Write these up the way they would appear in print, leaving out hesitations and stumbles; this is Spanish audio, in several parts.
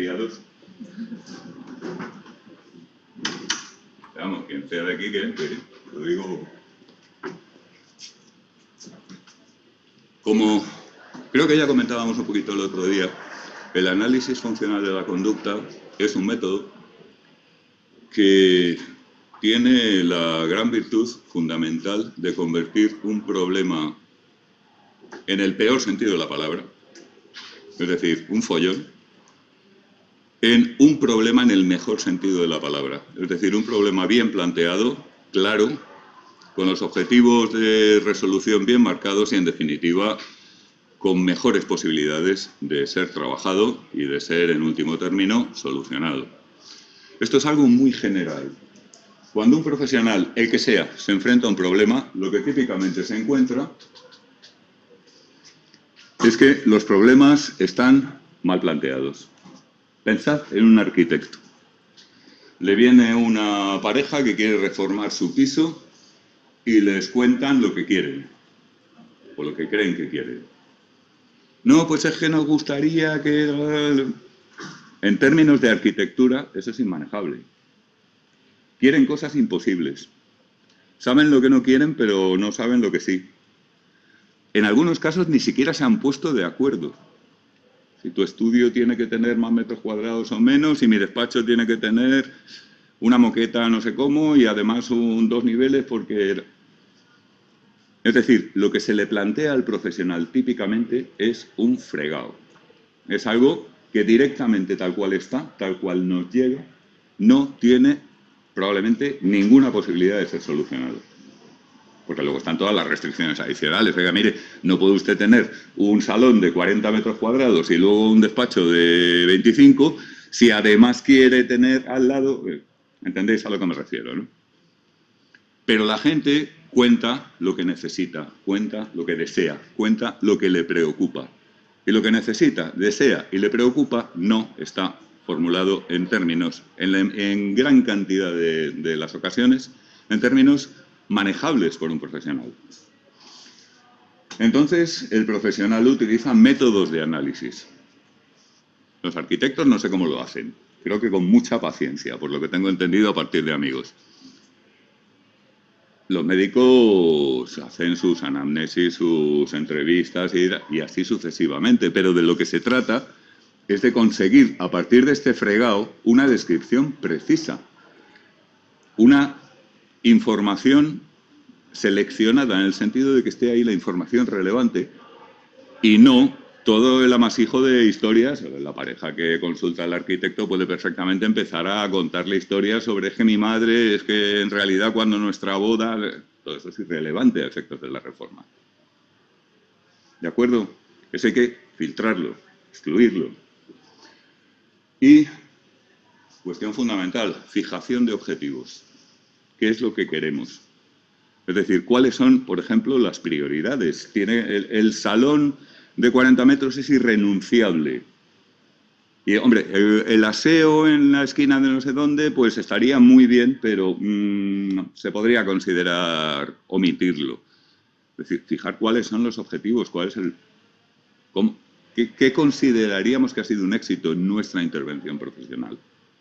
Vamos, quien sea de aquí, que lo digo. Como creo que ya comentábamos un poquito el otro día, el análisis funcional de la conducta es un método que tiene la gran virtud fundamental de convertir un problema en el peor sentido de la palabra, es decir, un follón, en un problema en el mejor sentido de la palabra. Es decir, un problema bien planteado, claro, con los objetivos de resolución bien marcados y, en definitiva, con mejores posibilidades de ser trabajado y de ser, en último término, solucionado. Esto es algo muy general. Cuando un profesional, el que sea, se enfrenta a un problema, lo que típicamente se encuentra es que los problemas están mal planteados. Pensad en un arquitecto. Le viene una pareja que quiere reformar su piso y les cuentan lo que quieren, o lo que creen que quieren. No, pues es que nos gustaría que... En términos de arquitectura, eso es inmanejable. Quieren cosas imposibles. Saben lo que no quieren, pero no saben lo que sí. En algunos casos ni siquiera se han puesto de acuerdo. Si tu estudio tiene que tener más metros cuadrados o menos, y mi despacho tiene que tener una moqueta no sé cómo, y además 2 niveles porque... Es decir, lo que se le plantea al profesional típicamente es un fregado. Es algo que directamente, tal cual está, tal cual nos llega, no tiene probablemente ninguna posibilidad de ser solucionado. Porque luego están todas las restricciones adicionales. Oiga, mire, no puede usted tener un salón de 40 metros cuadrados y luego un despacho de 25 si además quiere tener al lado... ¿Entendéis a lo que me refiero, no? Pero la gente cuenta lo que necesita, cuenta lo que desea, cuenta lo que le preocupa. Y lo que necesita, desea y le preocupa no está formulado en términos, en gran cantidad de las ocasiones, en términos manejables por un profesional. Entonces, el profesional utiliza métodos de análisis. Los arquitectos no sé cómo lo hacen. Creo que con mucha paciencia, por lo que tengo entendido a partir de amigos. Los médicos hacen sus anamnesis, sus entrevistas y así sucesivamente, pero de lo que se trata es de conseguir, a partir de este fregado, una descripción precisa, una información seleccionada en el sentido de que esté ahí la información relevante y no todo el amasijo de historias. La pareja que consulta al arquitecto puede perfectamente empezar a contarle historias sobre es que mi madre, es que en realidad cuando nuestra boda... Todo eso es irrelevante a efectos de la reforma. ¿De acuerdo? Eso hay que filtrarlo, excluirlo. Y, cuestión fundamental, fijación de objetivos. ¿Qué es lo que queremos? Es decir, ¿cuáles son, por ejemplo, las prioridades? Tiene el salón de 40 metros es irrenunciable. Y, hombre, el aseo en la esquina de no sé dónde, pues estaría muy bien, pero se podría considerar omitirlo. Es decir, fijar cuáles son los objetivos, cuál es ¿qué consideraríamos que ha sido un éxito en nuestra intervención profesional?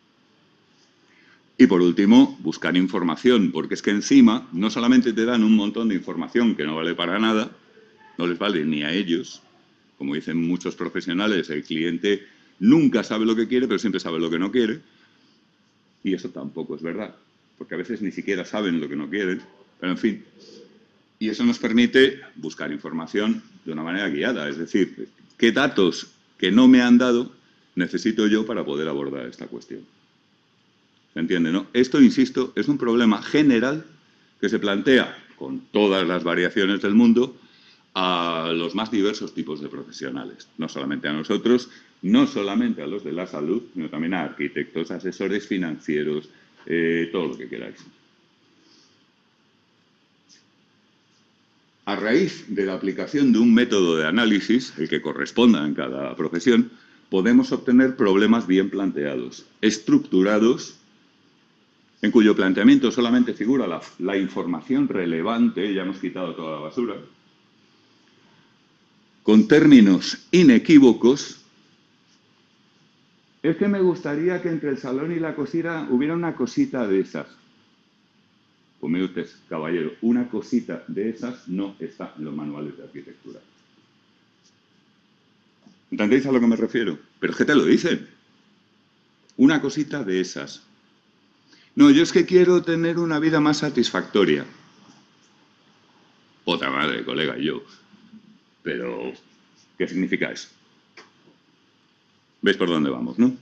Y, por último, buscar información, porque es que encima no solamente te dan un montón de información que no vale para nada, no les vale ni a ellos. Como dicen muchos profesionales, el cliente nunca sabe lo que quiere, pero siempre sabe lo que no quiere. Y eso tampoco es verdad, porque a veces ni siquiera saben lo que no quieren. Pero, en fin, y eso nos permite buscar información de una manera guiada. Es decir, ¿qué datos que no me han dado necesito yo para poder abordar esta cuestión? ¿Se entiende, no? Esto, insisto, es un problema general que se plantea con todas las variaciones del mundo a los más diversos tipos de profesionales. No solamente a nosotros, no solamente a los de la salud, sino también a arquitectos, asesores financieros, todo lo que queráis. A raíz de la aplicación de un método de análisis, el que corresponda en cada profesión, podemos obtener problemas bien planteados, estructurados, en cuyo planteamiento solamente figura la información relevante, ya hemos quitado toda la basura, con términos inequívocos Es que me gustaría que entre el salón y la cocina hubiera una cosita de esas. Pues mire usted, caballero, una cosita de esas no está en los manuales de arquitectura. ¿Entendéis a lo que me refiero? Pero es que te lo dicen. Una cosita de esas. No, yo es que quiero tener una vida más satisfactoria. Otra madre, colega, y yo. Pero, ¿qué significa eso? ¿Veis por dónde vamos, no?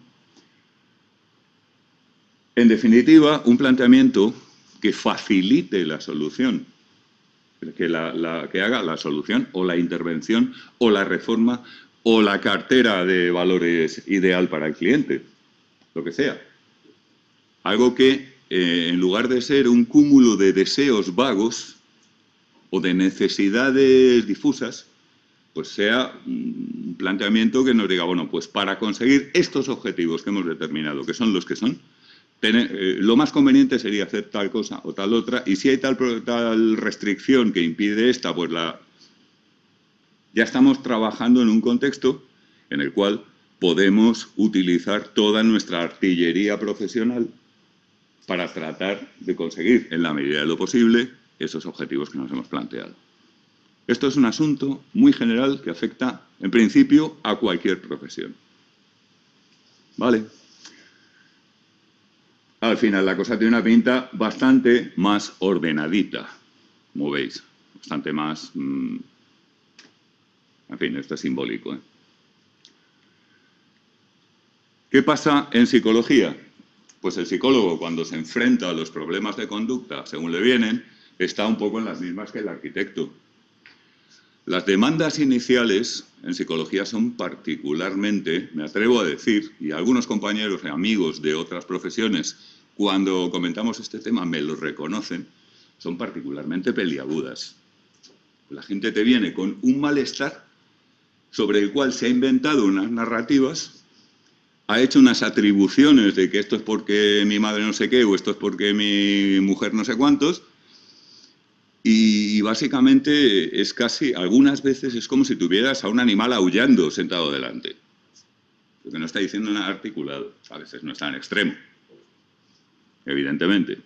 En definitiva, un planteamiento que facilite la solución, que haga la solución o la intervención o la reforma o la cartera de valores ideal para el cliente, lo que sea. Algo que, en lugar de ser un cúmulo de deseos vagos o de necesidades difusas, pues sea un planteamiento que nos diga, bueno, pues para conseguir estos objetivos que hemos determinado, que son los que son, lo más conveniente sería hacer tal cosa o tal otra, y si hay tal restricción que impide esta, pues ya estamos trabajando en un contexto en el cual podemos utilizar toda nuestra artillería profesional para tratar de conseguir, en la medida de lo posible, esos objetivos que nos hemos planteado. Esto es un asunto muy general que afecta, en principio, a cualquier profesión. ¿Vale? Al final la cosa tiene una pinta bastante más ordenadita, como veis. Bastante más... en fin, esto es simbólico, ¿eh? ¿Qué pasa en psicología? Pues el psicólogo, cuando se enfrenta a los problemas de conducta, según le vienen, está un poco en las mismas que el arquitecto. Las demandas iniciales en psicología son particularmente, me atrevo a decir, y algunos compañeros y amigos de otras profesiones, cuando comentamos este tema me lo reconocen, son particularmente peliagudas. La gente te viene con un malestar sobre el cual se ha inventado unas narrativas, ha hecho unas atribuciones de que esto es porque mi madre no sé qué o esto es porque mi mujer no sé cuántos, y básicamente es casi, algunas veces es como si tuvieras a un animal aullando sentado delante. Porque no está diciendo nada articulado, a veces no está en extremo, evidentemente.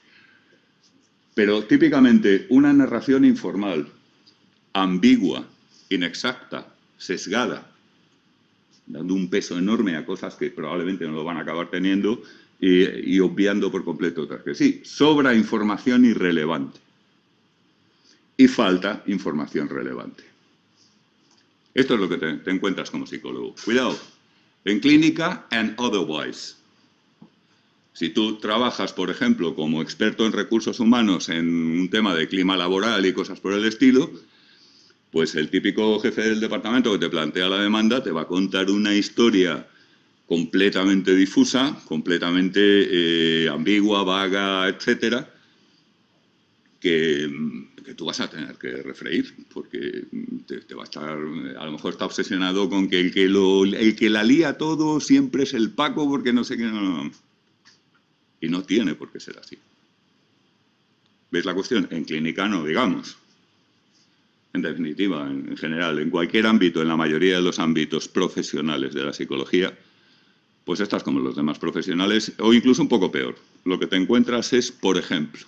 Pero típicamente una narración informal, ambigua, inexacta, sesgada, dando un peso enorme a cosas que probablemente no lo van a acabar teniendo y obviando por completo otras que sí. Sobra información irrelevante. Y falta información relevante. Esto es lo que te encuentras como psicólogo. Cuidado, en clínica and otherwise. Si tú trabajas, por ejemplo, como experto en recursos humanos en un tema de clima laboral y cosas por el estilo, pues el típico jefe del departamento que te plantea la demanda te va a contar una historia completamente difusa, completamente ambigua, vaga, etcétera, que tú vas a tener que refreír, porque te va a estar, a lo mejor está obsesionado con que el que la lía todo siempre es el Paco, porque no sé qué, no. Y no tiene por qué ser así. ¿Veis la cuestión? En clínica no, digamos. En definitiva, en general, en cualquier ámbito, en la mayoría de los ámbitos profesionales de la psicología, pues estás como los demás profesionales, o incluso un poco peor. Lo que te encuentras es, por ejemplo,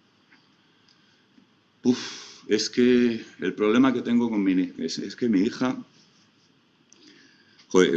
es que el problema que tengo con es que mi hija, joder,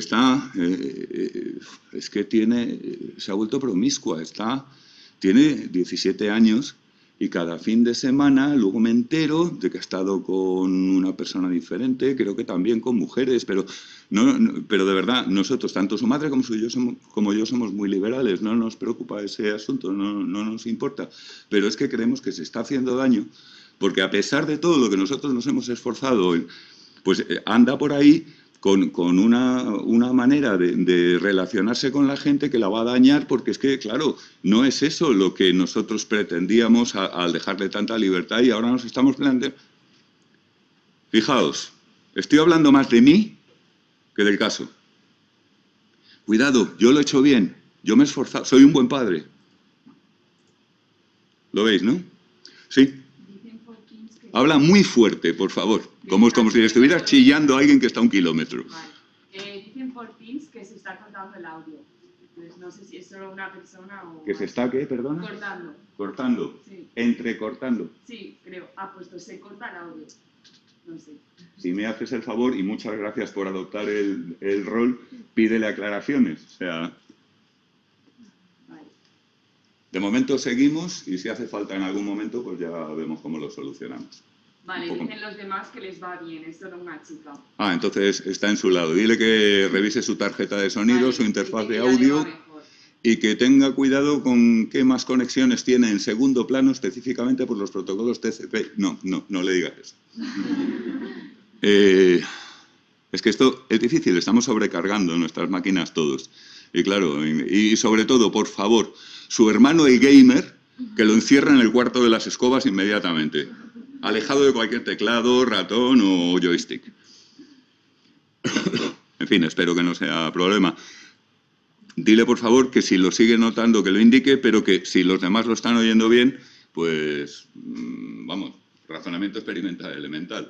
es que se ha vuelto promiscua, tiene 17 años y cada fin de semana luego me entero de que ha estado con una persona diferente, creo que también con mujeres, pero pero de verdad, nosotros, tanto su madre como yo somos muy liberales, no nos preocupa ese asunto, no nos importa, pero es que creemos que se está haciendo daño, porque a pesar de todo lo que nosotros nos hemos esforzado, pues anda por ahí con una manera de relacionarse con la gente que la va a dañar, porque es que, claro, no es eso lo que nosotros pretendíamos al dejarle tanta libertad y ahora nos estamos planteando. Fijaos, estoy hablando más de mí que del caso. Cuidado, yo lo he hecho bien, yo me he esforzado, soy un buen padre. ¿Lo veis, no? Sí. Habla muy fuerte, por favor, como si estuvieras chillando a alguien que está a 1 kilómetro. Vale. Dicen por Teams que se está cortando el audio. Entonces, no sé si es solo una persona o... ¿Que se está qué, perdona? Cortando. Cortando. Sí. Entrecortando. Sí, creo. Ah, pues se corta el audio. No sé. Si me haces el favor, y muchas gracias por adoptar el rol, pídele aclaraciones. O sea, Vale. de momento seguimos y si hace falta en algún momento, pues ya vemos cómo lo solucionamos. Vale, dicen los demás que les va bien, es solo una chica. Ah, entonces está en su lado. Dile que revise su tarjeta de sonido, Vale, su interfaz de ya le va audio mejor. y que tenga cuidado con qué más conexiones tiene en segundo plano específicamente por los protocolos TCP. No le digas eso. Es que esto es difícil, estamos sobrecargando nuestras máquinas todos. Y claro, y sobre todo, por favor, su hermano el gamer, que lo encierra en el cuarto de las escobas inmediatamente, alejado de cualquier teclado, ratón o joystick. En fin, espero que no sea problema. Dile, por favor, que si lo sigue notando, que lo indique, pero que si los demás lo están oyendo bien, pues, vamos, razonamiento experimental elemental.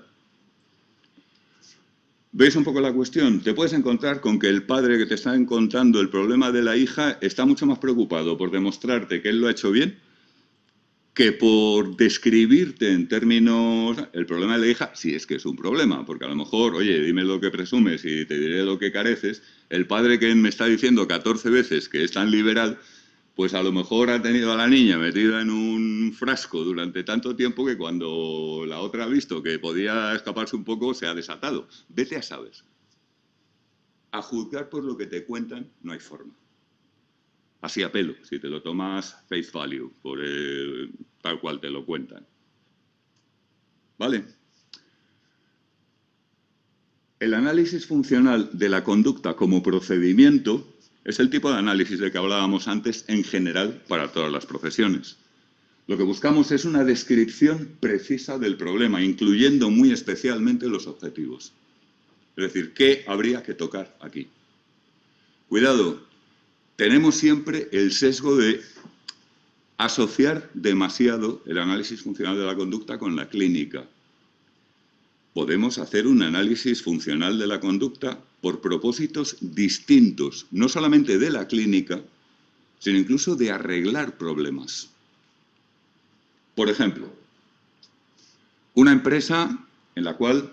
¿Veis un poco la cuestión? Te puedes encontrar con que el padre que te está contando el problema de la hija está mucho más preocupado por demostrarte que él lo ha hecho bien que por describirte en términos el problema de la hija, si es que es un problema, porque a lo mejor, oye, dime lo que presumes y te diré lo que careces. El padre que me está diciendo 14 veces que es tan liberal, pues a lo mejor ha tenido a la niña metida en un frasco durante tanto tiempo que cuando la otra ha visto que podía escaparse un poco, se ha desatado. Vete a saber. A juzgar por lo que te cuentan no hay forma. Así a pelo, si te lo tomas face value, por tal cual te lo cuentan. ¿Vale? El análisis funcional de la conducta como procedimiento es el tipo de análisis del que hablábamos antes en general para todas las profesiones. Lo que buscamos es una descripción precisa del problema, incluyendo muy especialmente los objetivos. Es decir, ¿qué habría que tocar aquí? Cuidado. Tenemos siempre el sesgo de asociar demasiado el análisis funcional de la conducta con la clínica. Podemos hacer un análisis funcional de la conducta por propósitos distintos, no solamente de la clínica, sino incluso de arreglar problemas. Por ejemplo, una empresa en la cual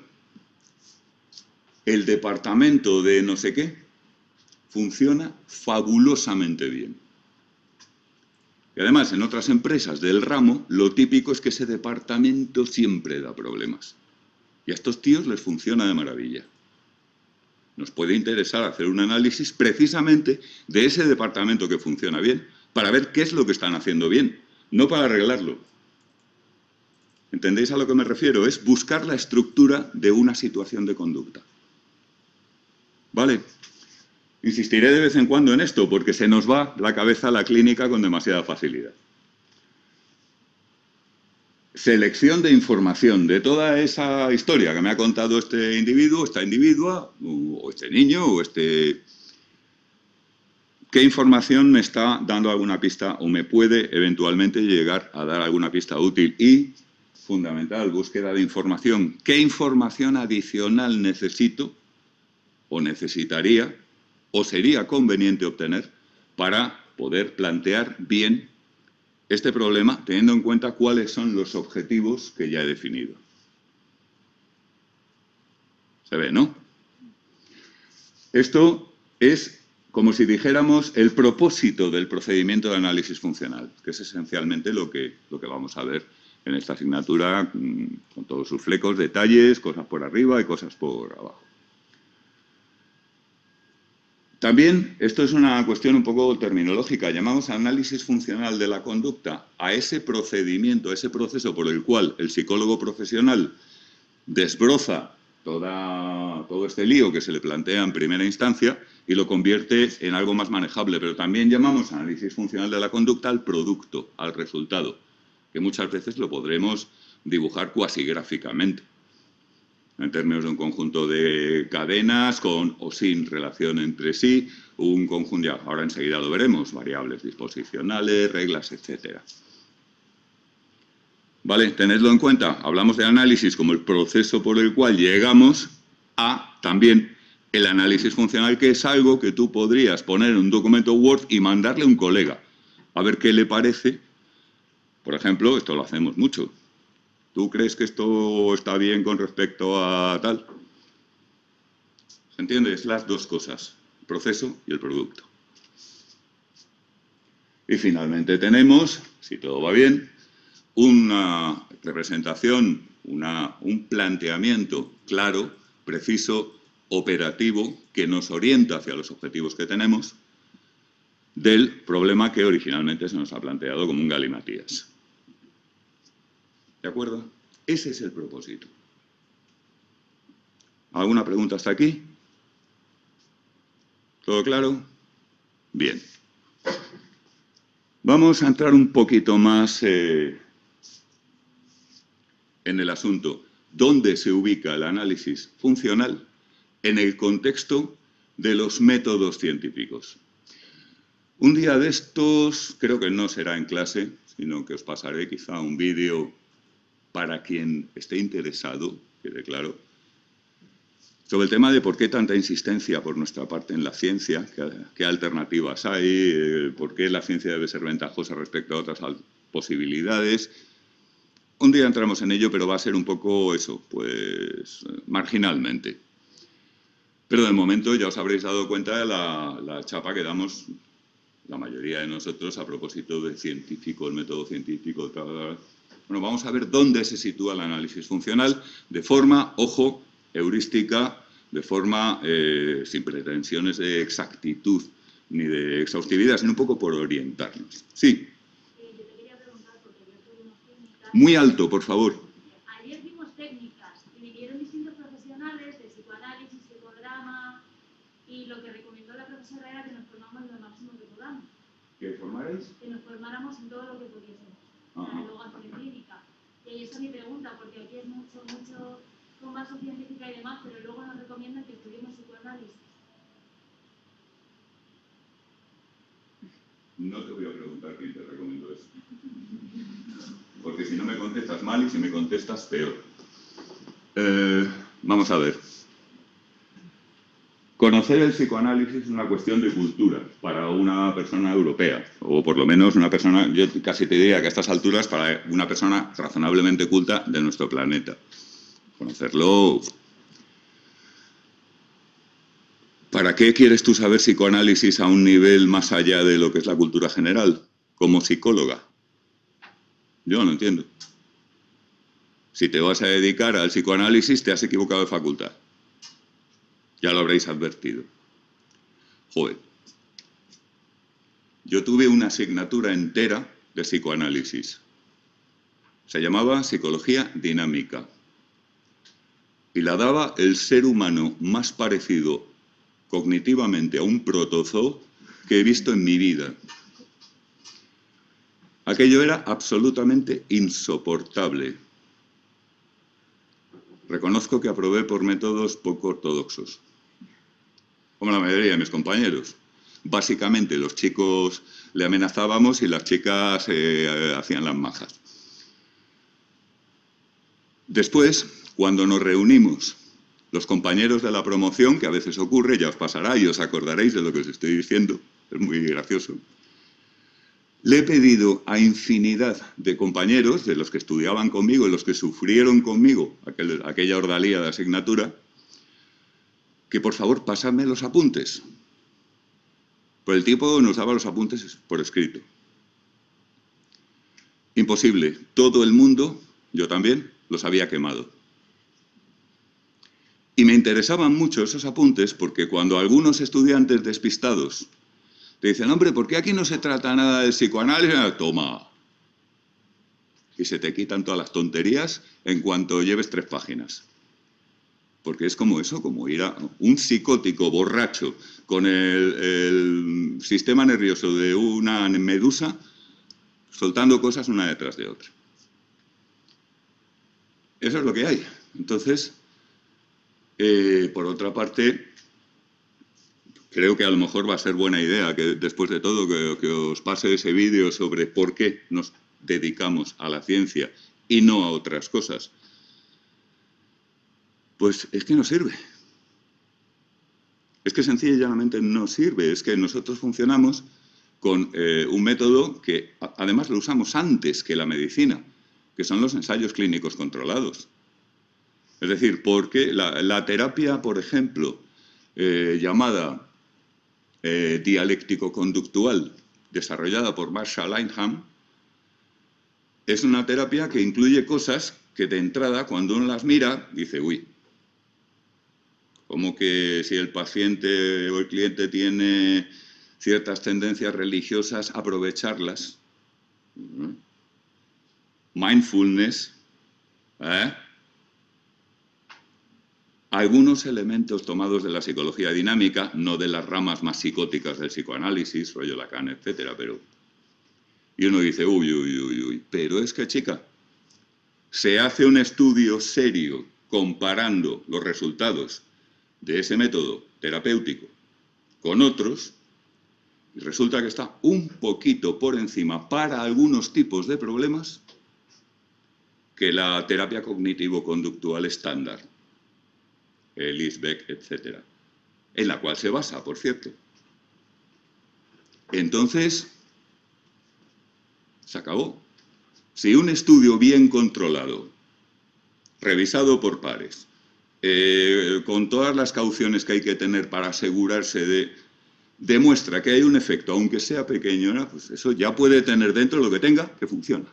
el departamento de no sé qué funciona fabulosamente bien. Y además, en otras empresas del ramo, lo típico es que ese departamento siempre da problemas. Y a estos tíos les funciona de maravilla. Nos puede interesar hacer un análisis precisamente de ese departamento que funciona bien, para ver qué es lo que están haciendo bien, no para arreglarlo. ¿Entendéis a lo que me refiero? Es buscar la estructura de una situación de conducta. ¿Vale? Insistiré de vez en cuando en esto, porque se nos va la cabeza a la clínica con demasiada facilidad. Selección de información de toda esa historia que me ha contado este individuo, esta individua, o este niño, o este... ¿Qué información me está dando alguna pista o me puede eventualmente llegar a dar alguna pista útil? Y, fundamental, búsqueda de información. ¿Qué información adicional necesito o necesitaría o sería conveniente obtener para poder plantear bien este problema, teniendo en cuenta cuáles son los objetivos que ya he definido? ¿Se ve, no? Esto es como si dijéramos el propósito del procedimiento de análisis funcional, que es esencialmente lo que vamos a ver en esta asignatura, con todos sus flecos, detalles, cosas por arriba y cosas por abajo. También, esto es una cuestión un poco terminológica, llamamos análisis funcional de la conducta a ese procedimiento, a ese proceso por el cual el psicólogo profesional desbroza todo este lío que se le plantea en primera instancia y lo convierte en algo más manejable. Pero también llamamos análisis funcional de la conducta al producto, al resultado, que muchas veces lo podremos dibujar cuasi gráficamente, en términos de un conjunto de cadenas con o sin relación entre sí, un conjunto, ya, ahora enseguida lo veremos, variables disposicionales, reglas, etcétera. ¿Vale? Tenedlo en cuenta. Hablamos de análisis como el proceso por el cual llegamos a también El análisis funcional, que es algo que tú podrías poner en un documento Word y mandarle a un colega a ver qué le parece. Por ejemplo, esto lo hacemos mucho. ¿Tú crees que esto está bien con respecto a tal? ¿Se entiende? Es las dos cosas, el proceso y el producto. Y finalmente tenemos, si todo va bien, una representación, un planteamiento claro, preciso, operativo, que nos orienta hacia los objetivos que tenemos, del problema que originalmente se nos ha planteado como un galimatías. ¿De acuerdo? Ese es el propósito. ¿Alguna pregunta hasta aquí? ¿Todo claro? Bien. Vamos a entrar un poquito más en el asunto. ¿Dónde se ubica el análisis funcional en el contexto de los métodos científicos? Un día de estos, creo que no será en clase, sino que os pasaré quizá un vídeo para quien esté interesado, quede claro, sobre el tema de por qué tanta insistencia por nuestra parte en la ciencia, qué alternativas hay, por qué la ciencia debe ser ventajosa respecto a otras posibilidades. Un día entramos en ello, pero va a ser un poco eso, pues marginalmente. Pero de momento ya os habréis dado cuenta de la chapa que damos la mayoría de nosotros a propósito del científico, el método científico, tal. Bueno, vamos a ver dónde se sitúa el análisis funcional de forma, ojo, heurística, de forma sin pretensiones de exactitud ni de exhaustividad, sino un poco por orientarnos. Sí. Yo te quería preguntar, porque ayer tuvimos técnicas... Muy alto, por favor. Ayer vimos técnicas y vinieron distintos profesionales de psicoanálisis, psicodrama, y lo que recomendó la profesora era que nos formáramos lo máximo que podamos. ¿Que formarais? Que nos formáramos en todo lo que pudiésemos. Luego hacer clínica. Y ahí está mi pregunta, porque aquí es mucho con base científica y demás, pero luego nos recomiendan que estudiemos psicoanálisis. No te voy a preguntar quién te recomiendo eso. Porque si no me contestas mal y si me contestas peor. Vamos a ver. Conocer el psicoanálisis es una cuestión de cultura para una persona europea, o por lo menos una persona, yo casi te diría que a estas alturas, para una persona razonablemente culta de nuestro planeta. Conocerlo... ¿Para qué quieres tú saber psicoanálisis a un nivel más allá de lo que es la cultura general, como psicóloga? Yo no entiendo. Si te vas a dedicar al psicoanálisis, te has equivocado de facultad. Ya lo habréis advertido. Joder. Yo tuve una asignatura entera de psicoanálisis. Se llamaba Psicología Dinámica. Y la daba el ser humano más parecido cognitivamente a un protozoo que he visto en mi vida. Aquello era absolutamente insoportable. Reconozco que aprobé por métodos poco ortodoxos, como la mayoría de mis compañeros. Básicamente los chicos le amenazábamos y las chicas hacían las majas. Después, cuando nos reunimos los compañeros de la promoción, que a veces ocurre, ya os pasará y os acordaréis de lo que os estoy diciendo, es muy gracioso. Le he pedido a infinidad de compañeros, de los que estudiaban conmigo y los que sufrieron conmigo aquella ordalía de asignatura, que por favor pasadme los apuntes. Pues el tipo nos daba los apuntes por escrito. Imposible. Todo el mundo, yo también, los había quemado. Y me interesaban mucho esos apuntes porque cuando algunos estudiantes despistados te dicen, hombre, ¿por qué aquí no se trata nada de psicoanálisis? Toma. Y se te quitan todas las tonterías en cuanto lleves 3 páginas. Porque es como eso, como ir a un psicótico borracho con el sistema nervioso de una medusa soltando cosas una detrás de otra. Eso es lo que hay. Entonces... por otra parte, creo que a lo mejor va a ser buena idea que después de todo que os pase ese vídeo sobre por qué nos dedicamos a la ciencia y no a otras cosas. Pues es que no sirve. Es que sencilla y llanamente no sirve. Es que nosotros funcionamos con un método que además lo usamos antes que la medicina, que son los ensayos clínicos controlados. Es decir, porque la terapia, por ejemplo, llamada dialéctico-conductual, desarrollada por Marshall Lineham, es una terapia que incluye cosas que de entrada, cuando uno las mira, dice, uy, como que si el paciente o el cliente tiene ciertas tendencias religiosas, aprovecharlas. Mindfulness, algunos elementos tomados de la psicología dinámica, no de las ramas más psicóticas del psicoanálisis, rollo Lacan, etcétera, pero... Y uno dice, uy, pero es que, chica, se hace un estudio serio comparando los resultados de ese método terapéutico con otros, y resulta que está un poquito por encima para algunos tipos de problemas que la terapia cognitivo-conductual estándar, Ellis, Beck, etc., en la cual se basa, por cierto. Entonces, se acabó. Si un estudio bien controlado, revisado por pares, con todas las cauciones que hay que tener para asegurarse demuestra que hay un efecto, aunque sea pequeño, ¿no? Pues eso ya puede tener dentro lo que tenga, que funciona.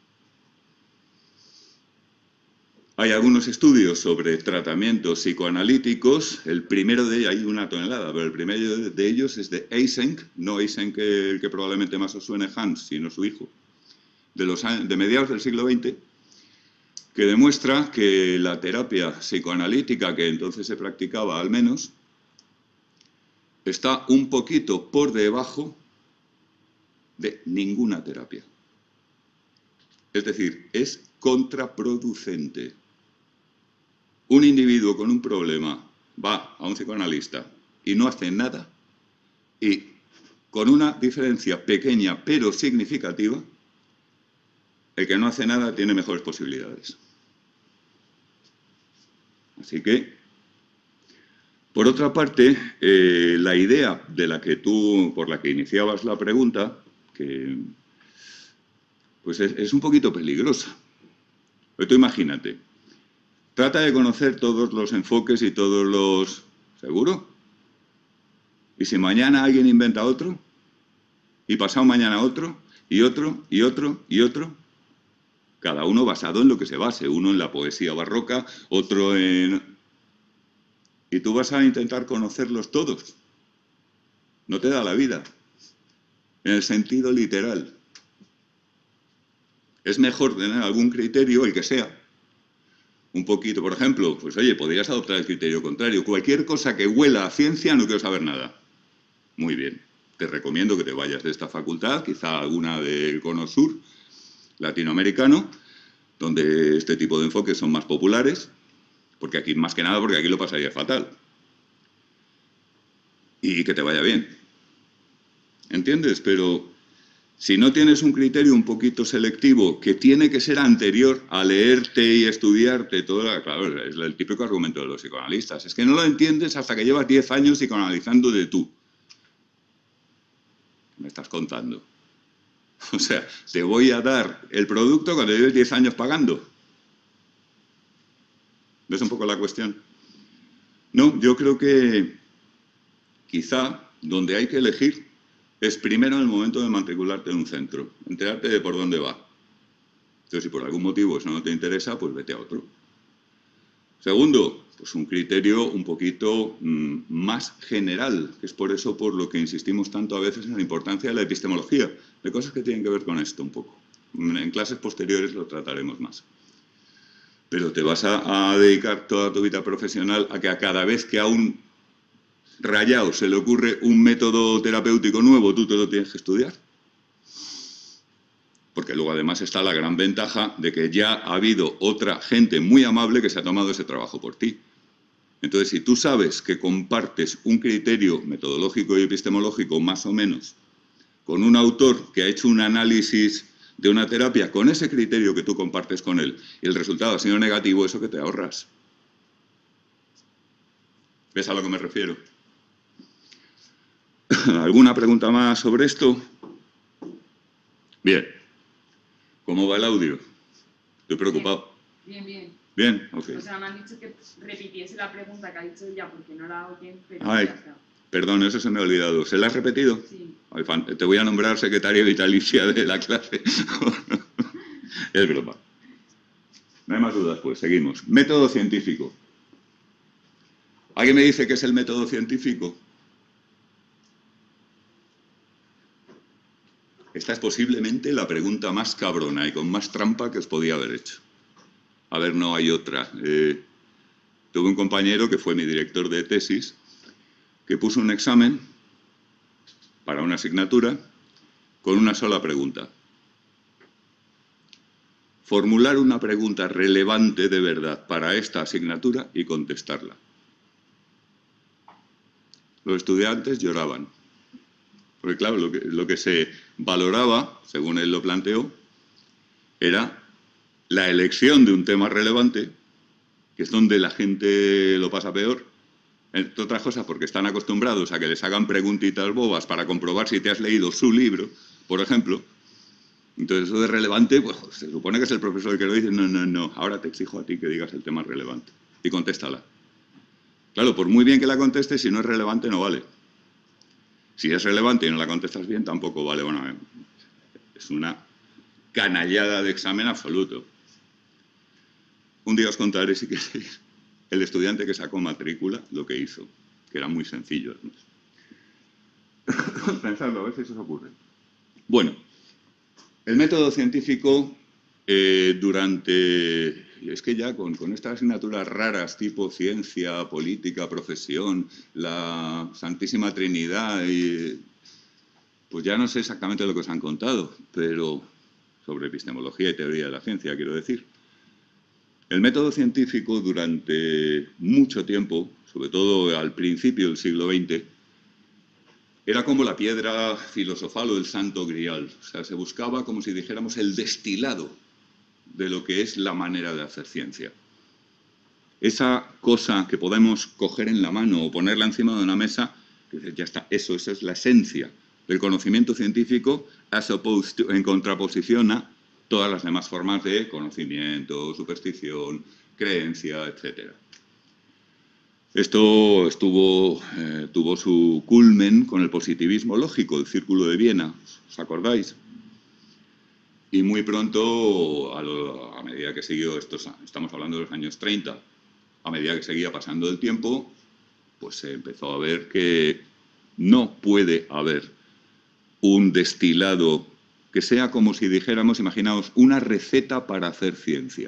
Hay algunos estudios sobre tratamientos psicoanalíticos. El primero de ellos, hay una tonelada, pero el primero de ellos es de Eysenck, no Eysenck el que probablemente más os suene, Hans, sino su hijo, de mediados del siglo XX, que demuestra que la terapia psicoanalítica que entonces se practicaba, al menos, está un poquito por debajo de ninguna terapia. Es decir, es contraproducente. Un individuo con un problema va a un psicoanalista y no hace nada, y con una diferencia pequeña pero significativa, el que no hace nada tiene mejores posibilidades. Así que, por otra parte, la idea por la que iniciabas la pregunta, que pues es un poquito peligrosa. Pero tú imagínate, trata de conocer todos los enfoques y todos los... ¿Seguro? ¿Y si mañana alguien inventa otro? ¿Y pasado mañana otro? ¿Y otro? ¿Y otro? ¿Y otro? Cada uno basado en lo que se base. Uno en la poesía barroca, otro en... Y tú vas a intentar conocerlos todos. No te da la vida. En el sentido literal. Es mejor tener algún criterio, el que sea. Un poquito, por ejemplo, pues oye, podrías adoptar el criterio contrario. Cualquier cosa que huela a ciencia, no quiero saber nada. Muy bien. Te recomiendo que te vayas de esta facultad, quizá alguna del Cono Sur latinoamericano, donde este tipo de enfoques son más populares, porque aquí, más que nada, porque aquí lo pasaría fatal. Y que te vaya bien. ¿Entiendes? Pero si no tienes un criterio un poquito selectivo que tiene que ser anterior a leerte y estudiarte todo, claro, es el típico argumento de los psicoanalistas. Es que no lo entiendes hasta que llevas 10 años psicoanalizando de tú. Me estás contando. O sea, te voy a dar el producto cuando lleves 10 años pagando. ¿Ves un poco la cuestión? No, yo creo que quizá donde hay que elegir es primero en el momento de matricularte en un centro, enterarte de por dónde va. Entonces, si por algún motivo eso no te interesa, pues vete a otro. Segundo, pues un criterio un poquito más general, que es por eso por lo que insistimos tanto a veces en la importancia de la epistemología, de cosas que tienen que ver con esto un poco. En clases posteriores lo trataremos más. Pero te vas a dedicar toda tu vida profesional a que a cada vez que a un rayado se le ocurre un método terapéutico nuevo, tú te lo tienes que estudiar. Porque luego además está la gran ventaja de que ya ha habido otra gente muy amable que se ha tomado ese trabajo por ti. Entonces, si tú sabes que compartes un criterio metodológico y epistemológico más o menos con un autor que ha hecho un análisis de una terapia con ese criterio que tú compartes con él y el resultado ha sido negativo, eso que te ahorras. ¿Ves a lo que me refiero? ¿Alguna pregunta más sobre esto? Bien. ¿Cómo va el audio? Estoy preocupado. Bien, bien. Bien, ok. O sea, me han dicho que repitiese la pregunta que ha dicho ella porque no la oyen, pero Ay, ya está. perdón, eso se me ha olvidado. ¿Se la has repetido? Sí. Ay, te voy a nombrar secretaria vitalicia de la clase. Es broma. No hay más dudas, pues seguimos. Método científico. ¿Alguien me dice qué es el método científico? Esta es posiblemente la pregunta más cabrona y con más trampa que os podía haber hecho. A ver, no hay otra. Tuve un compañero que fue mi director de tesis, que puso un examen para una asignatura con una sola pregunta. Formular una pregunta relevante de verdad para esta asignatura y contestarla. Los estudiantes lloraban. Porque claro, lo que se valoraba, según él lo planteó, era la elección de un tema relevante, que es donde la gente lo pasa peor, entre otras cosas porque están acostumbrados a que les hagan preguntitas bobas para comprobar si te has leído su libro, por ejemplo. Entonces eso de relevante, pues se supone que es el profesor el que lo dice, no, ahora te exijo a ti que digas el tema relevante y contéstala. Claro, por muy bien que la contestes, si no es relevante no vale. Si es relevante y no la contestas bien, tampoco vale. Bueno, es una canallada de examen absoluto. Un día os contaré, si queréis, el estudiante que sacó matrícula, lo que hizo, que era muy sencillo. Pensadlo, a ver si se os ocurre. Bueno, el método científico es que ya con estas asignaturas raras tipo ciencia, política, profesión, la Santísima Trinidad, pues ya no sé exactamente lo que os han contado, pero sobre epistemología y teoría de la ciencia, quiero decir. El método científico durante mucho tiempo, sobre todo al principio del siglo XX, era como la piedra filosofal o el santo grial. O sea, se buscaba, como si dijéramos, el destilado de lo que es la manera de hacer ciencia. Esa cosa que podemos coger en la mano o ponerla encima de una mesa, que dices, ya está, eso es la esencia del conocimiento científico, en contraposición a todas las demás formas de conocimiento, superstición, creencia, etc. Esto tuvo su culmen con el positivismo lógico, el Círculo de Viena, ¿os acordáis? Y muy pronto, a medida que siguió, estamos hablando de los años 30, a medida que seguía pasando el tiempo, pues se empezó a ver que no puede haber un destilado que sea como si dijéramos, imaginaos, una receta para hacer ciencia.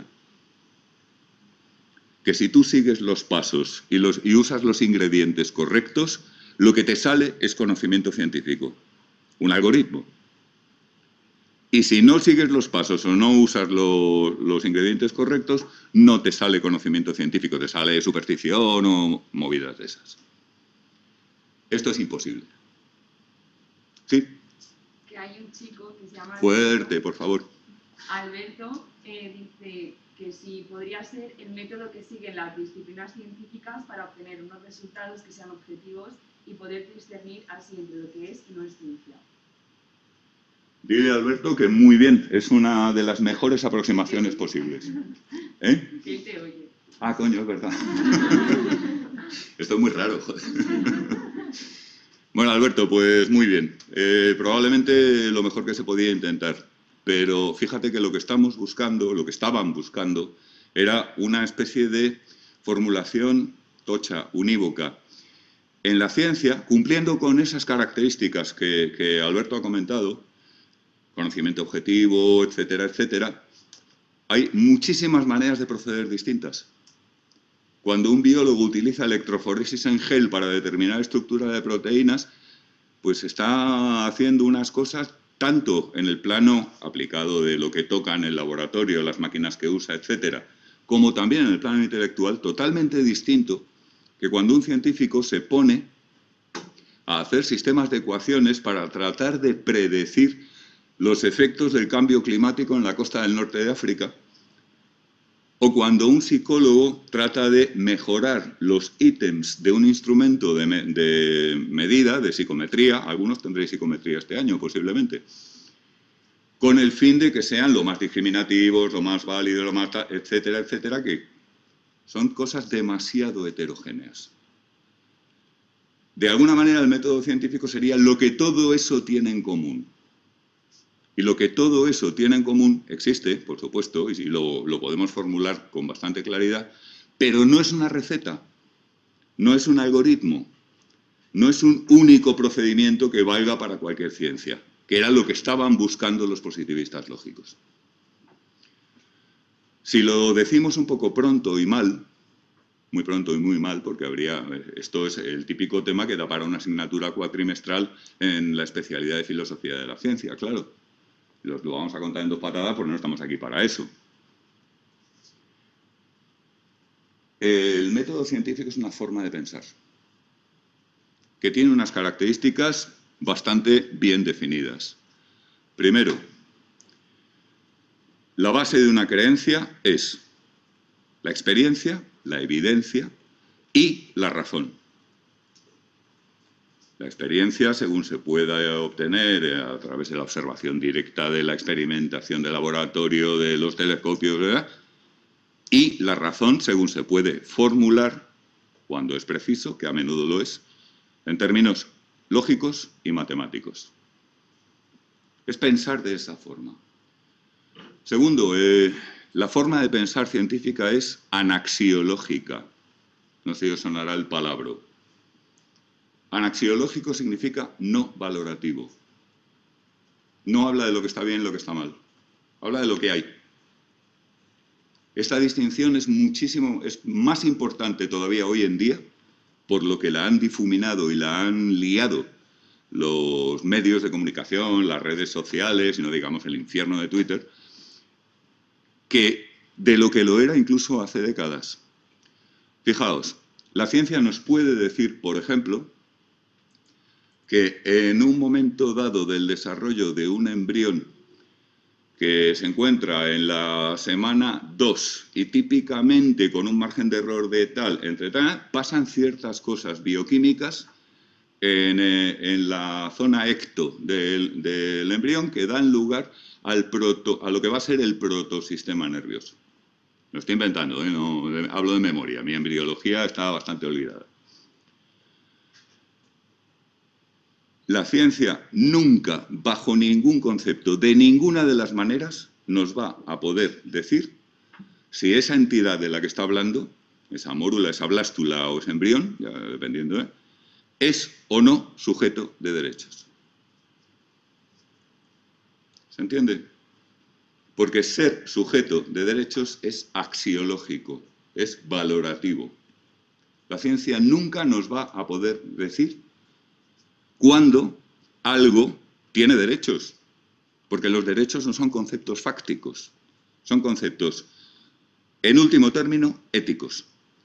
Que si tú sigues los pasos y usas los ingredientes correctos, lo que te sale es conocimiento científico, un algoritmo. Y si no sigues los pasos o no usas los ingredientes correctos, no te sale conocimiento científico, te sale superstición o movidas de esas. Esto es imposible. ¿Sí? Que hay un chico que se llama... Fuerte, por favor. Alberto dice que si podría ser el método que siguen las disciplinas científicas para obtener unos resultados que sean objetivos y poder discernir así entre lo que es y no es ciencia. Dile a Alberto que muy bien, es una de las mejores aproximaciones posibles. ¿Eh? Que él te oye. Ah, coño, es verdad. Esto es muy raro, joder. Bueno, Alberto, pues muy bien. Probablemente lo mejor que se podía intentar. Pero fíjate que lo que estamos buscando, lo que estaban buscando, era una especie de formulación tocha, unívoca. En la ciencia, cumpliendo con esas características que Alberto ha comentado, conocimiento objetivo, etcétera, etcétera, hay muchísimas maneras de proceder distintas. Cuando un biólogo utiliza electroforesis en gel para determinar estructura de proteínas, pues está haciendo unas cosas tanto en el plano aplicado de lo que toca en el laboratorio, las máquinas que usa, etcétera, como también en el plano intelectual, totalmente distinto que cuando un científico se pone a hacer sistemas de ecuaciones para tratar de predecir los efectos del cambio climático en la costa del norte de África, O cuando un psicólogo trata de mejorar los ítems de un instrumento de medida, de psicometría, algunos tendréis psicometría este año posiblemente, con el fin de que sean lo más discriminativos, lo más válidos, lo más etcétera, etcétera, que son cosas demasiado heterogéneas. De alguna manera el método científico sería lo que todo eso tiene en común. Y lo que todo eso tiene en común existe, por supuesto, y lo podemos formular con bastante claridad, pero no es una receta, no es un algoritmo, no es un único procedimiento que valga para cualquier ciencia, que era lo que estaban buscando los positivistas lógicos. Si lo decimos un poco pronto y mal, muy pronto y muy mal, porque esto es el típico tema que da para una asignatura cuatrimestral en la especialidad de filosofía de la ciencia, claro. Lo vamos a contar en 2 patadas porque no estamos aquí para eso. El método científico es una forma de pensar que tiene unas características bastante bien definidas. Primero, la base de una creencia es la experiencia, la evidencia y la razón. La experiencia, según se pueda obtener a través de la observación directa de la experimentación de laboratorio, de los telescopios, ¿verdad? Y la razón, según se puede formular, cuando es preciso, que a menudo lo es, en términos lógicos y matemáticos. Es pensar de esa forma. Segundo, la forma de pensar científica es anaxiológica. No sé si os sonará el palabra. Anaxiológico significa no valorativo. No habla de lo que está bien y lo que está mal. Habla de lo que hay. Esta distinción es más importante todavía hoy en día, por lo que la han difuminado y la han liado los medios de comunicación, las redes sociales, y no digamos el infierno de Twitter, que de lo que lo era incluso hace décadas. Fijaos, la ciencia nos puede decir, por ejemplo, que en un momento dado del desarrollo de un embrión que se encuentra en la semana 2 y típicamente con un margen de error de entre tal, pasan ciertas cosas bioquímicas en la zona ecto del embrión que dan lugar a lo que va a ser el protosistema nervioso. Lo estoy inventando, no, hablo de memoria, mi embriología está bastante olvidada. La ciencia nunca, bajo ningún concepto, de ninguna de las maneras, nos va a poder decir si esa entidad de la que está hablando, esa mórula, esa blástula o ese embrión, ya dependiendo, es o no sujeto de derechos. ¿Se entiende? Porque ser sujeto de derechos es axiológico, es valorativo. La ciencia nunca nos va a poder decir cuando algo tiene derechos, porque los derechos no son conceptos fácticos, son conceptos, en último término, éticos.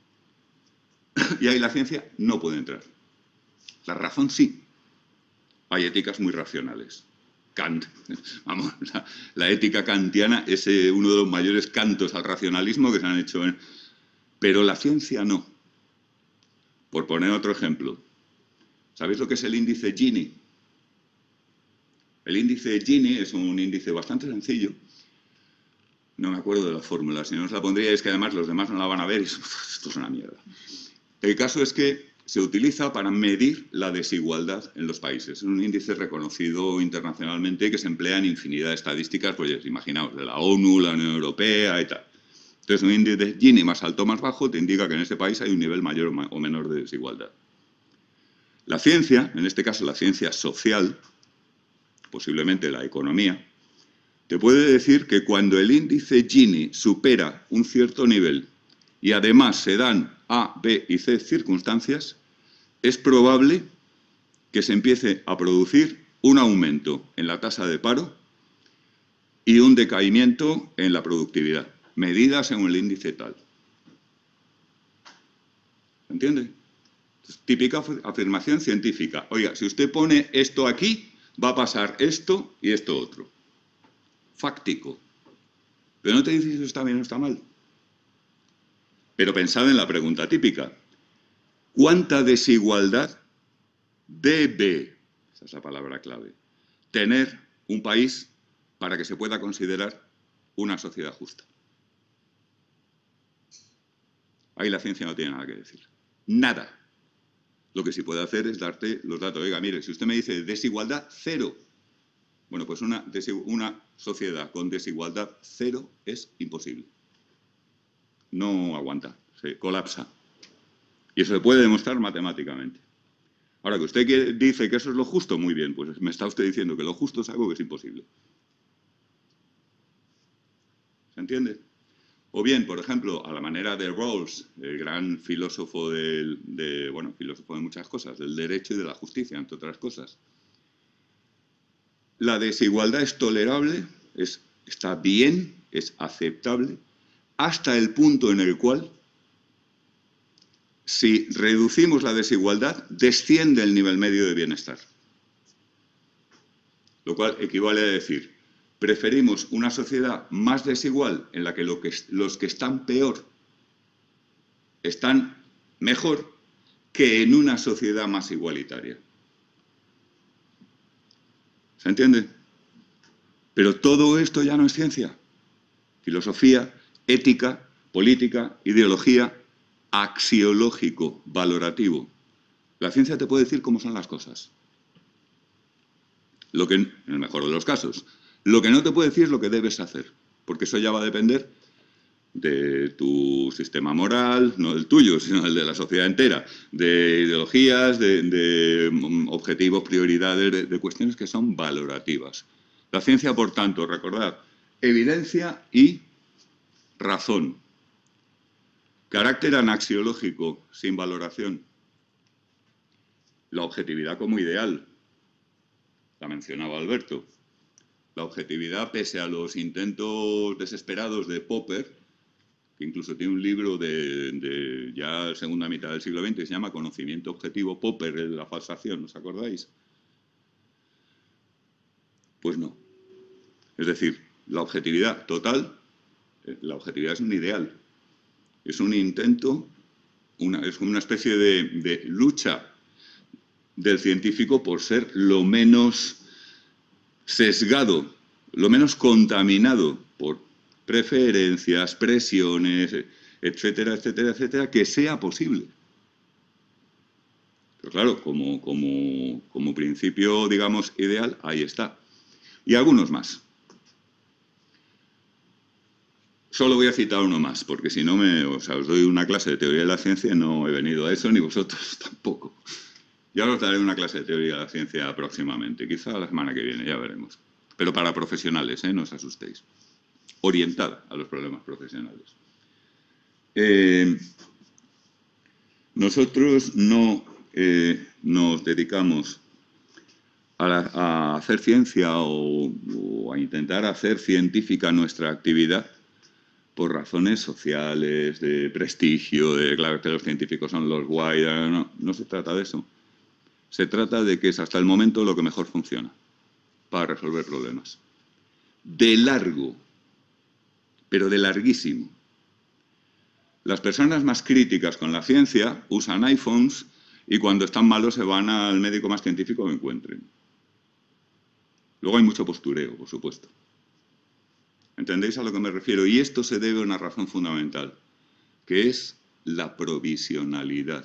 Y ahí la ciencia no puede entrar. La razón sí. Hay éticas muy racionales. Kant, vamos, la ética kantiana es uno de los mayores cantos al racionalismo que se han hecho, pero la ciencia no. Por poner otro ejemplo, ¿sabéis lo que es el índice Gini? El índice Gini es un índice bastante sencillo. No me acuerdo de la fórmula, si no os la pondría, es que además los demás no la van a ver y esto es una mierda. El caso es que se utiliza para medir la desigualdad en los países. Es un índice reconocido internacionalmente que se emplea en infinidad de estadísticas, pues imaginaos, de la ONU, la Unión Europea y tal. Entonces, un índice Gini más alto o más bajo te indica que en ese país hay un nivel mayor o menor de desigualdad. La ciencia, en este caso la ciencia social, posiblemente la economía, te puede decir que cuando el índice Gini supera un cierto nivel y además se dan A, B y C circunstancias, es probable que se empiece a producir un aumento en la tasa de paro y un decaimiento en la productividad, medidas según el índice tal. ¿Se entiende? Típica afirmación científica. Oiga, si usted pone esto aquí, va a pasar esto y esto otro. Fáctico. Pero no te dice si eso está bien o está mal. Pero pensad en la pregunta típica. ¿Cuánta desigualdad debe, esa es la palabra clave, tener un país para que se pueda considerar una sociedad justa? Ahí la ciencia no tiene nada que decir. Nada. Lo que sí puede hacer es darte los datos. Oiga, mire, si usted me dice desigualdad cero, bueno, pues una sociedad con desigualdad cero es imposible. No aguanta, se colapsa. Y eso se puede demostrar matemáticamente. Ahora, que usted dice que eso es lo justo, muy bien, pues me está usted diciendo que lo justo es algo que es imposible. ¿Se entiende? O bien, por ejemplo, a la manera de Rawls, el gran filósofo filósofo de muchas cosas, del derecho y de la justicia, entre otras cosas. La desigualdad es tolerable, está bien, es aceptable, hasta el punto en el cual, si reducimos la desigualdad, desciende el nivel medio de bienestar. Lo cual equivale a decir, preferimos una sociedad más desigual en la que los que están peor están mejor que en una sociedad más igualitaria. ¿Se entiende? Pero todo esto ya no es ciencia. Filosofía, ética, política, ideología, axiológico, valorativo. La ciencia te puede decir cómo son las cosas. Lo que, en el mejor de los casos. Lo que no te puede decir es lo que debes hacer, porque eso ya va a depender de tu sistema moral, no del tuyo, sino del de la sociedad entera, de ideologías, de objetivos, prioridades, de cuestiones que son valorativas. La ciencia, por tanto, recordad, evidencia y razón. Carácter anaxiológico, sin valoración. La objetividad como ideal. La mencionaba Alberto. La objetividad, pese a los intentos desesperados de Popper, que incluso tiene un libro de ya segunda mitad del siglo XX, que se llama Conocimiento Objetivo, Popper, el de la falsación, ¿os acordáis? Pues no. Es decir, la objetividad total, la objetividad es un ideal, es un intento, es como una especie de lucha del científico por ser lo menos sesgado, lo menos contaminado por preferencias, presiones, etcétera, etcétera, etcétera, que sea posible. Pero claro, como principio, digamos, ideal, ahí está. Y algunos más. Solo voy a citar uno más, porque si no os doy una clase de teoría de la ciencia y no he venido a eso, ni vosotros tampoco. Ya os daré una clase de teoría de la ciencia próximamente, quizá la semana que viene, ya veremos. Pero para profesionales, no os asustéis. Orientada a los problemas profesionales. Nosotros no nos dedicamos a hacer ciencia o a intentar hacer científica nuestra actividad por razones sociales, de prestigio, de claro que los científicos son los guay, no se trata de eso. Se trata de que es hasta el momento lo que mejor funciona para resolver problemas. De largo, pero de larguísimo. Las personas más críticas con la ciencia usan iPhones y cuando están malos se van al médico más científico que encuentren. Luego hay mucho postureo, por supuesto. ¿Entendéis a lo que me refiero? Y esto se debe a una razón fundamental, que es la provisionalidad.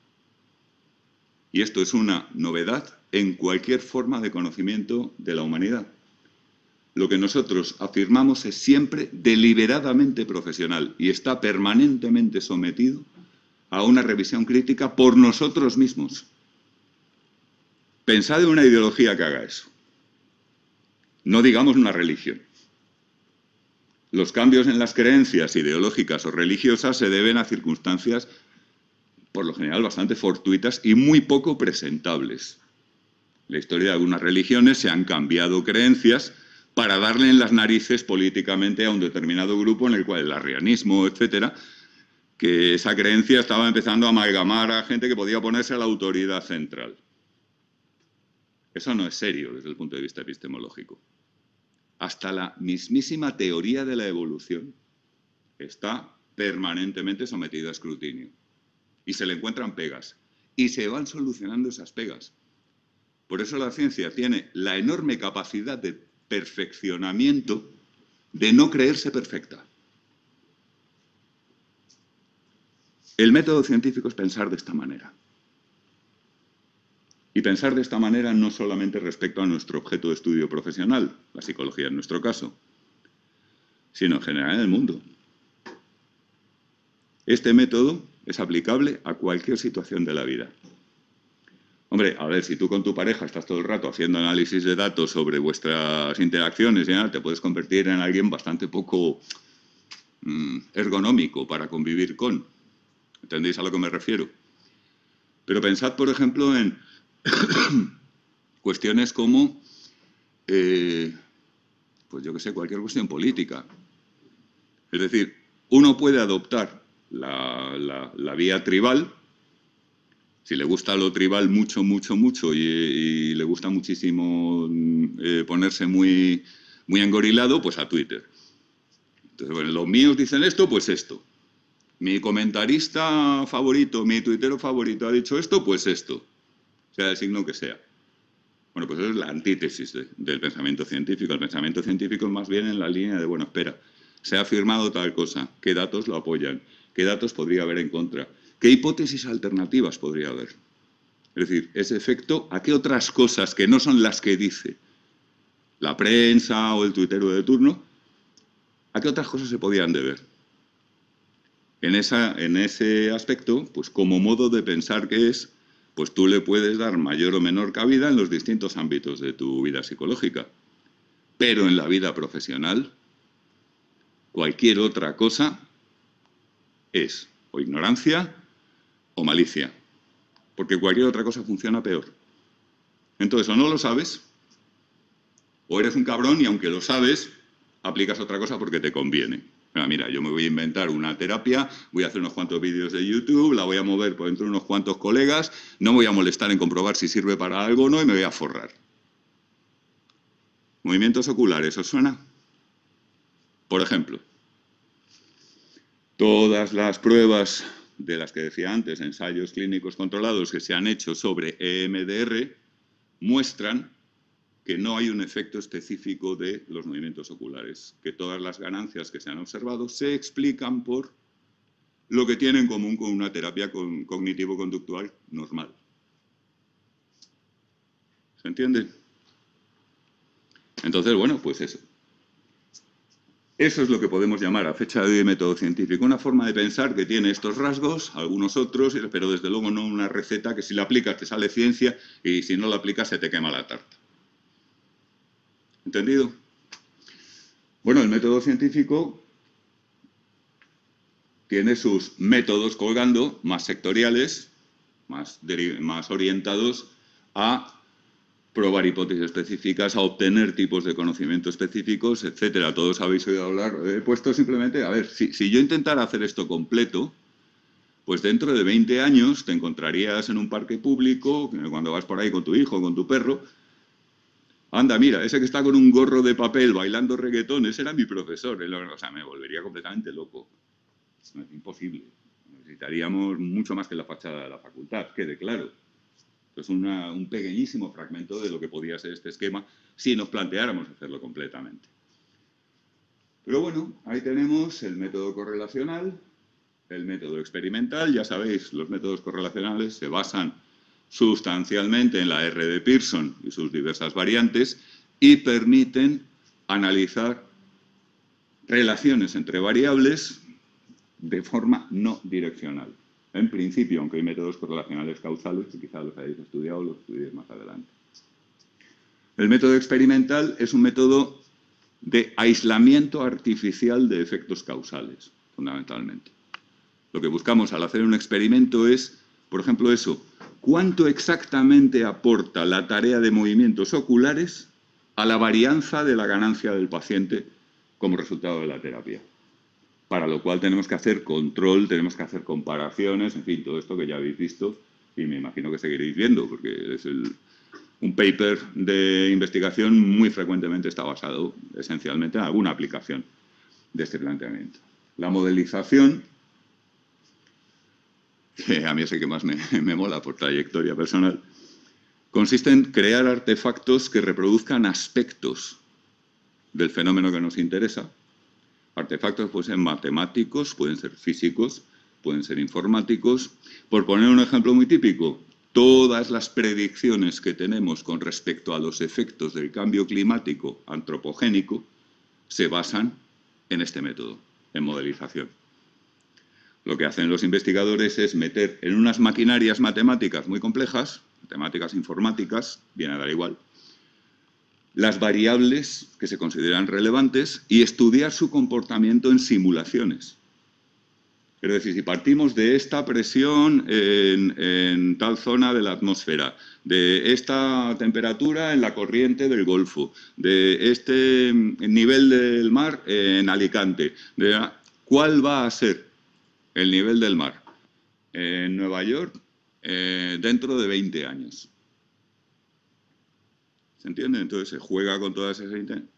Y esto es una novedad en cualquier forma de conocimiento de la humanidad. Lo que nosotros afirmamos es siempre deliberadamente profesional y está permanentemente sometido a una revisión crítica por nosotros mismos. Pensad en una ideología que haga eso. No digamos una religión. Los cambios en las creencias ideológicas o religiosas se deben a circunstancias, por lo general, bastante fortuitas y muy poco presentables. En la historia de algunas religiones se han cambiado creencias para darle en las narices políticamente a un determinado grupo en el cual el arrianismo, etcétera, que esa creencia estaba empezando a amalgamar a gente que podía oponerse a la autoridad central. Eso no es serio desde el punto de vista epistemológico. Hasta la mismísima teoría de la evolución está permanentemente sometido a escrutinio. Y se le encuentran pegas. Y se van solucionando esas pegas. Por eso la ciencia tiene la enorme capacidad de perfeccionamiento de no creerse perfecta. El método científico es pensar de esta manera. Y pensar de esta manera no solamente respecto a nuestro objeto de estudio profesional, la psicología en nuestro caso, sino en general en el mundo. Este método es aplicable a cualquier situación de la vida. Hombre, a ver, si tú con tu pareja estás todo el rato haciendo análisis de datos sobre vuestras interacciones, ya te puedes convertir en alguien bastante poco ergonómico para convivir con. ¿Entendéis a lo que me refiero? Pero pensad, por ejemplo, en cuestiones como, pues yo qué sé, cualquier cuestión política. Es decir, uno puede adoptar la vía tribal. Si le gusta lo tribal mucho, mucho, mucho y le gusta muchísimo ponerse muy, muy engorilado, pues a Twitter. Entonces, bueno, los míos dicen esto, pues esto. Mi comentarista favorito, mi tuitero favorito ha dicho esto, pues esto. Sea el signo que sea. Bueno, pues eso es la antítesis del pensamiento científico. El pensamiento científico es más bien en la línea de, bueno, espera, se ha afirmado tal cosa, ¿qué datos lo apoyan? ¿Qué datos podría haber en contra? ¿Qué hipótesis alternativas podría haber? Es decir, ese efecto, ¿a qué otras cosas que no son las que dice la prensa o el tuitero de turno, a qué otras cosas se podían deber? En ese aspecto, pues como modo de pensar que es, pues tú le puedes dar mayor o menor cabida en los distintos ámbitos de tu vida psicológica. Pero en la vida profesional, cualquier otra cosa es o ignorancia o malicia. Porque cualquier otra cosa funciona peor. Entonces, o no lo sabes, o eres un cabrón y aunque lo sabes, aplicas otra cosa porque te conviene. Mira, yo me voy a inventar una terapia, voy a hacer unos cuantos vídeos de YouTube, la voy a mover por entre unos cuantos colegas, no me voy a molestar en comprobar si sirve para algo o no y me voy a forrar. Movimientos oculares, ¿os suena? Por ejemplo, todas las pruebas de las que decía antes, ensayos clínicos controlados que se han hecho sobre EMDR, muestran que no hay un efecto específico de los movimientos oculares, que todas las ganancias que se han observado se explican por lo que tiene en común con una terapia cognitivo-conductual normal. ¿Se entiende? Entonces, bueno, pues eso. Eso es lo que podemos llamar a fecha de hoy método científico, una forma de pensar que tiene estos rasgos, algunos otros, pero desde luego no una receta que si la aplicas te sale ciencia y si no la aplicas se te quema la tarta. ¿Entendido? Bueno, el método científico tiene sus métodos colgando más sectoriales, más orientados a probar hipótesis específicas, a obtener tipos de conocimiento específicos, etcétera. Todos habéis oído hablar. He puesto simplemente, a ver, si yo intentara hacer esto completo, pues dentro de 20 años te encontrarías en un parque público, cuando vas por ahí con tu hijo, con tu perro. Anda, mira, ese que está con un gorro de papel bailando reggaetón, ese era mi profesor. O sea, me volvería completamente loco. Es imposible. Necesitaríamos mucho más que la fachada de la facultad, quede claro. Es un pequeñísimo fragmento de lo que podía ser este esquema si nos planteáramos hacerlo completamente. Pero bueno, ahí tenemos el método correlacional, el método experimental. Ya sabéis, los métodos correlacionales se basan sustancialmente en la R de Pearson y sus diversas variantes y permiten analizar relaciones entre variables de forma no direccional. En principio, aunque hay métodos correlacionales causales, que quizá los hayáis estudiado o los estudiéis más adelante. El método experimental es un método de aislamiento artificial de efectos causales, fundamentalmente. Lo que buscamos al hacer un experimento es, por ejemplo, eso, ¿cuánto exactamente aporta la tarea de movimientos oculares a la varianza de la ganancia del paciente como resultado de la terapia? Para lo cual tenemos que hacer control, tenemos que hacer comparaciones, en fin, todo esto que ya habéis visto y me imagino que seguiréis viendo, porque es un paper de investigación muy frecuentemente está basado esencialmente en alguna aplicación de este planteamiento. La modelización, que a mí es el que más me mola por trayectoria personal, consiste en crear artefactos que reproduzcan aspectos del fenómeno que nos interesa. Artefactos pueden ser matemáticos, pueden ser físicos, pueden ser informáticos. Por poner un ejemplo muy típico, todas las predicciones que tenemos con respecto a los efectos del cambio climático antropogénico se basan en este método, en modelización. Lo que hacen los investigadores es meter en unas maquinarias matemáticas muy complejas, matemáticas informáticas, viene a dar igual, las variables que se consideran relevantes y estudiar su comportamiento en simulaciones. Es decir, si partimos de esta presión en tal zona de la atmósfera, de esta temperatura en la corriente del Golfo, de este nivel del mar en Alicante, ¿cuál va a ser el nivel del mar en Nueva York dentro de 20 años? ¿Se entiende? Entonces se juega con todas esas intenciones.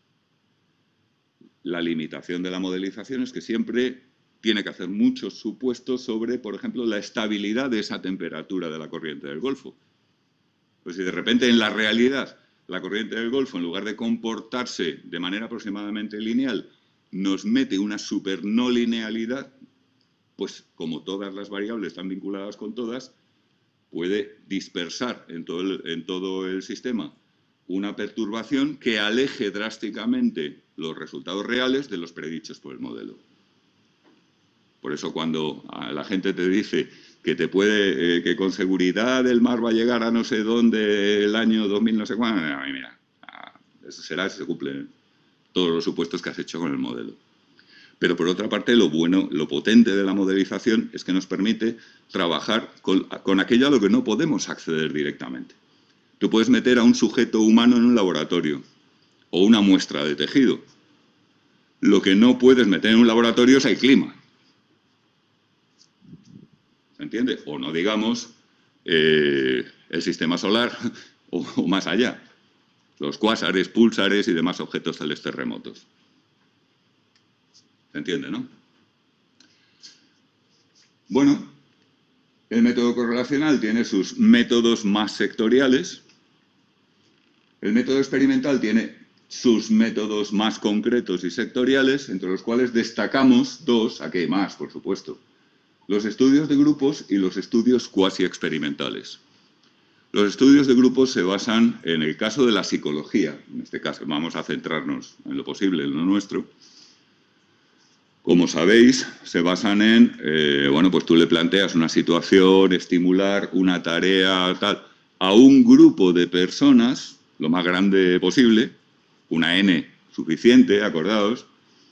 La limitación de la modelización es que siempre tiene que hacer muchos supuestos sobre, por ejemplo, la estabilidad de esa temperatura de la corriente del Golfo. Pues si de repente en la realidad la corriente del Golfo, en lugar de comportarse de manera aproximadamente lineal, nos mete una super no linealidad, pues como todas las variables están vinculadas con todas, puede dispersar en todo el sistema una perturbación que aleje drásticamente los resultados reales de los predichos por el modelo. Por eso cuando la gente te dice que que con seguridad el mar va a llegar a no sé dónde el año 2000 no sé cuándo, mira, eso será si se cumplen todos los supuestos que has hecho con el modelo. Pero por otra parte, lo bueno, lo potente de la modelización es que nos permite trabajar con aquello a lo que no podemos acceder directamente. Tú puedes meter a un sujeto humano en un laboratorio o una muestra de tejido. Lo que no puedes meter en un laboratorio es el clima. ¿Se entiende? O no digamos el sistema solar o más allá. Los cuásares, púlsares y demás objetos celestes remotos. ¿Se entiende, no? Bueno, el método correlacional tiene sus métodos más sectoriales. El método experimental tiene sus métodos más concretos y sectoriales, entre los cuales destacamos dos, aquí hay más, por supuesto, los estudios de grupos y los estudios cuasi experimentales. Los estudios de grupos se basan en el caso de la psicología, en este caso vamos a centrarnos en lo posible, en lo nuestro. Como sabéis, se basan en, bueno, pues tú le planteas una situación, estimular una tarea, tal, a un grupo de personas, lo más grande posible, una N suficiente, acordaos,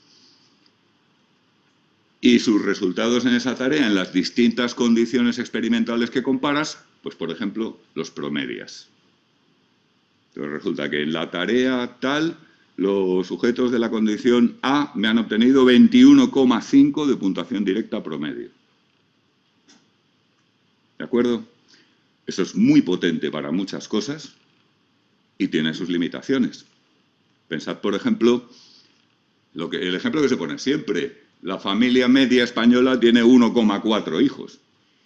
y sus resultados en esa tarea, en las distintas condiciones experimentales que comparas, pues por ejemplo, los promedias. Entonces resulta que en la tarea tal, los sujetos de la condición A me han obtenido 21,5 de puntuación directa promedio. ¿De acuerdo? Eso es muy potente para muchas cosas y tiene sus limitaciones. Pensad, por ejemplo, el ejemplo que se pone siempre. La familia media española tiene 1,4 hijos.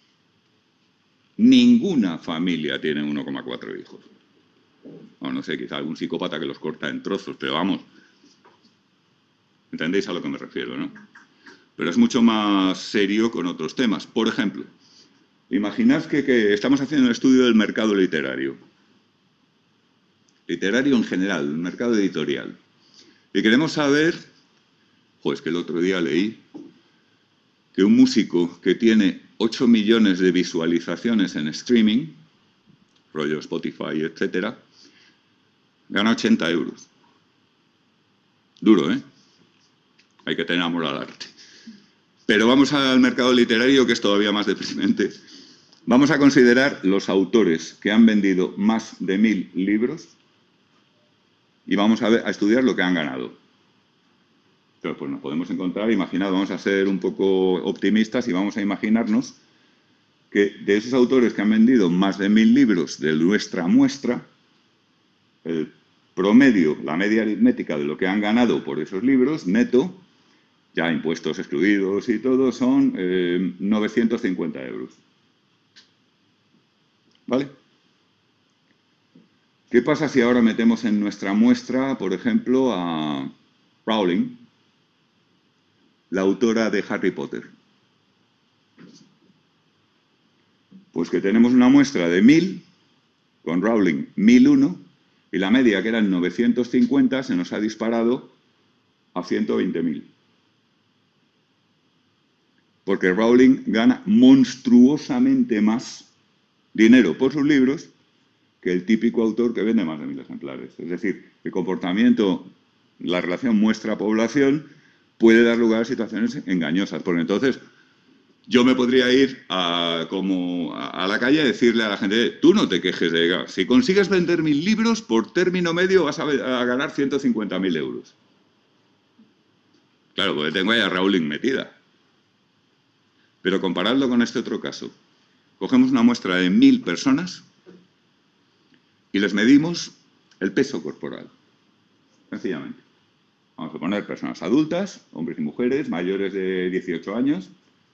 Ninguna familia tiene 1,4 hijos. O no sé, quizá algún psicópata que los corta en trozos, pero vamos. ¿Entendéis a lo que me refiero, no? Pero es mucho más serio con otros temas. Por ejemplo, imaginad que estamos haciendo un estudio del mercado literario. Literario en general, el mercado editorial. Y queremos saber, pues que el otro día leí, que un músico que tiene 8 millones de visualizaciones en streaming, rollo Spotify, etcétera, gana 80 euros. Duro, ¿eh? Hay que tener amor al arte. Pero vamos al mercado literario, que es todavía más deprimente. Vamos a considerar los autores que han vendido más de 1000 libros y vamos a estudiar lo que han ganado. Pero pues nos podemos encontrar, imaginad, vamos a ser un poco optimistas y vamos a imaginarnos que de esos autores que han vendido más de 1000 libros de nuestra muestra, el promedio, la media aritmética de lo que han ganado por esos libros, neto, ya impuestos excluidos y todo, son 950 euros. ¿Vale? ¿Qué pasa si ahora metemos en nuestra muestra, por ejemplo, a Rowling, la autora de Harry Potter? Pues que tenemos una muestra de 1000, con Rowling 1001, y la media, que eran 950, se nos ha disparado a 120.000. Porque Rowling gana monstruosamente más dinero por sus libros que el típico autor que vende más de 1000 ejemplares. Es decir, el comportamiento, la relación muestra-población puede dar lugar a situaciones engañosas. Porque entonces yo me podría ir a la calle a decirle a la gente, tú no te quejes de si consigues vender 1000 libros, por término medio vas a ganar 150.000 euros. Claro, porque tengo ahí a Rowling metida. Pero comparadlo con este otro caso. Cogemos una muestra de 1000 personas y les medimos el peso corporal. Sencillamente. Vamos a poner personas adultas, hombres y mujeres, mayores de 18 años,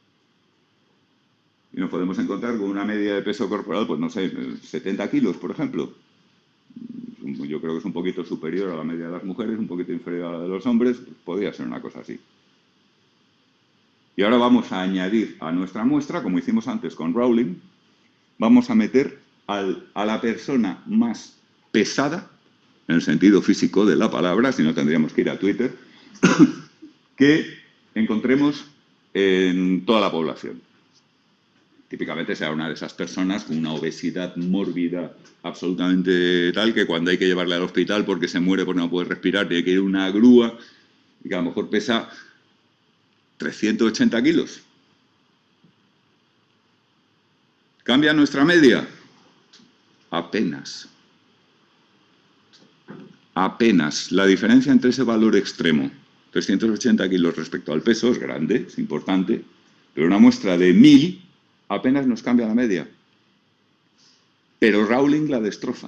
y nos podemos encontrar con una media de peso corporal, pues no sé, 70 kilos, por ejemplo. Yo creo que es un poquito superior a la media de las mujeres, un poquito inferior a la de los hombres, pues podría ser una cosa así. Y ahora vamos a añadir a nuestra muestra, como hicimos antes con Rowling, vamos a meter a la persona más pesada, en el sentido físico de la palabra, si no tendríamos que ir a Twitter, que encontremos en toda la población. Típicamente será una de esas personas con una obesidad mórbida absolutamente tal que cuando hay que llevarle al hospital porque se muere porque no puede respirar, tiene que ir una grúa y que a lo mejor pesa 380 kilos. ¿Cambia nuestra media? Apenas. Apenas. La diferencia entre ese valor extremo, 380 kilos respecto al peso, es grande, es importante, pero una muestra de 1000 apenas nos cambia la media. Pero Rowling la destroza.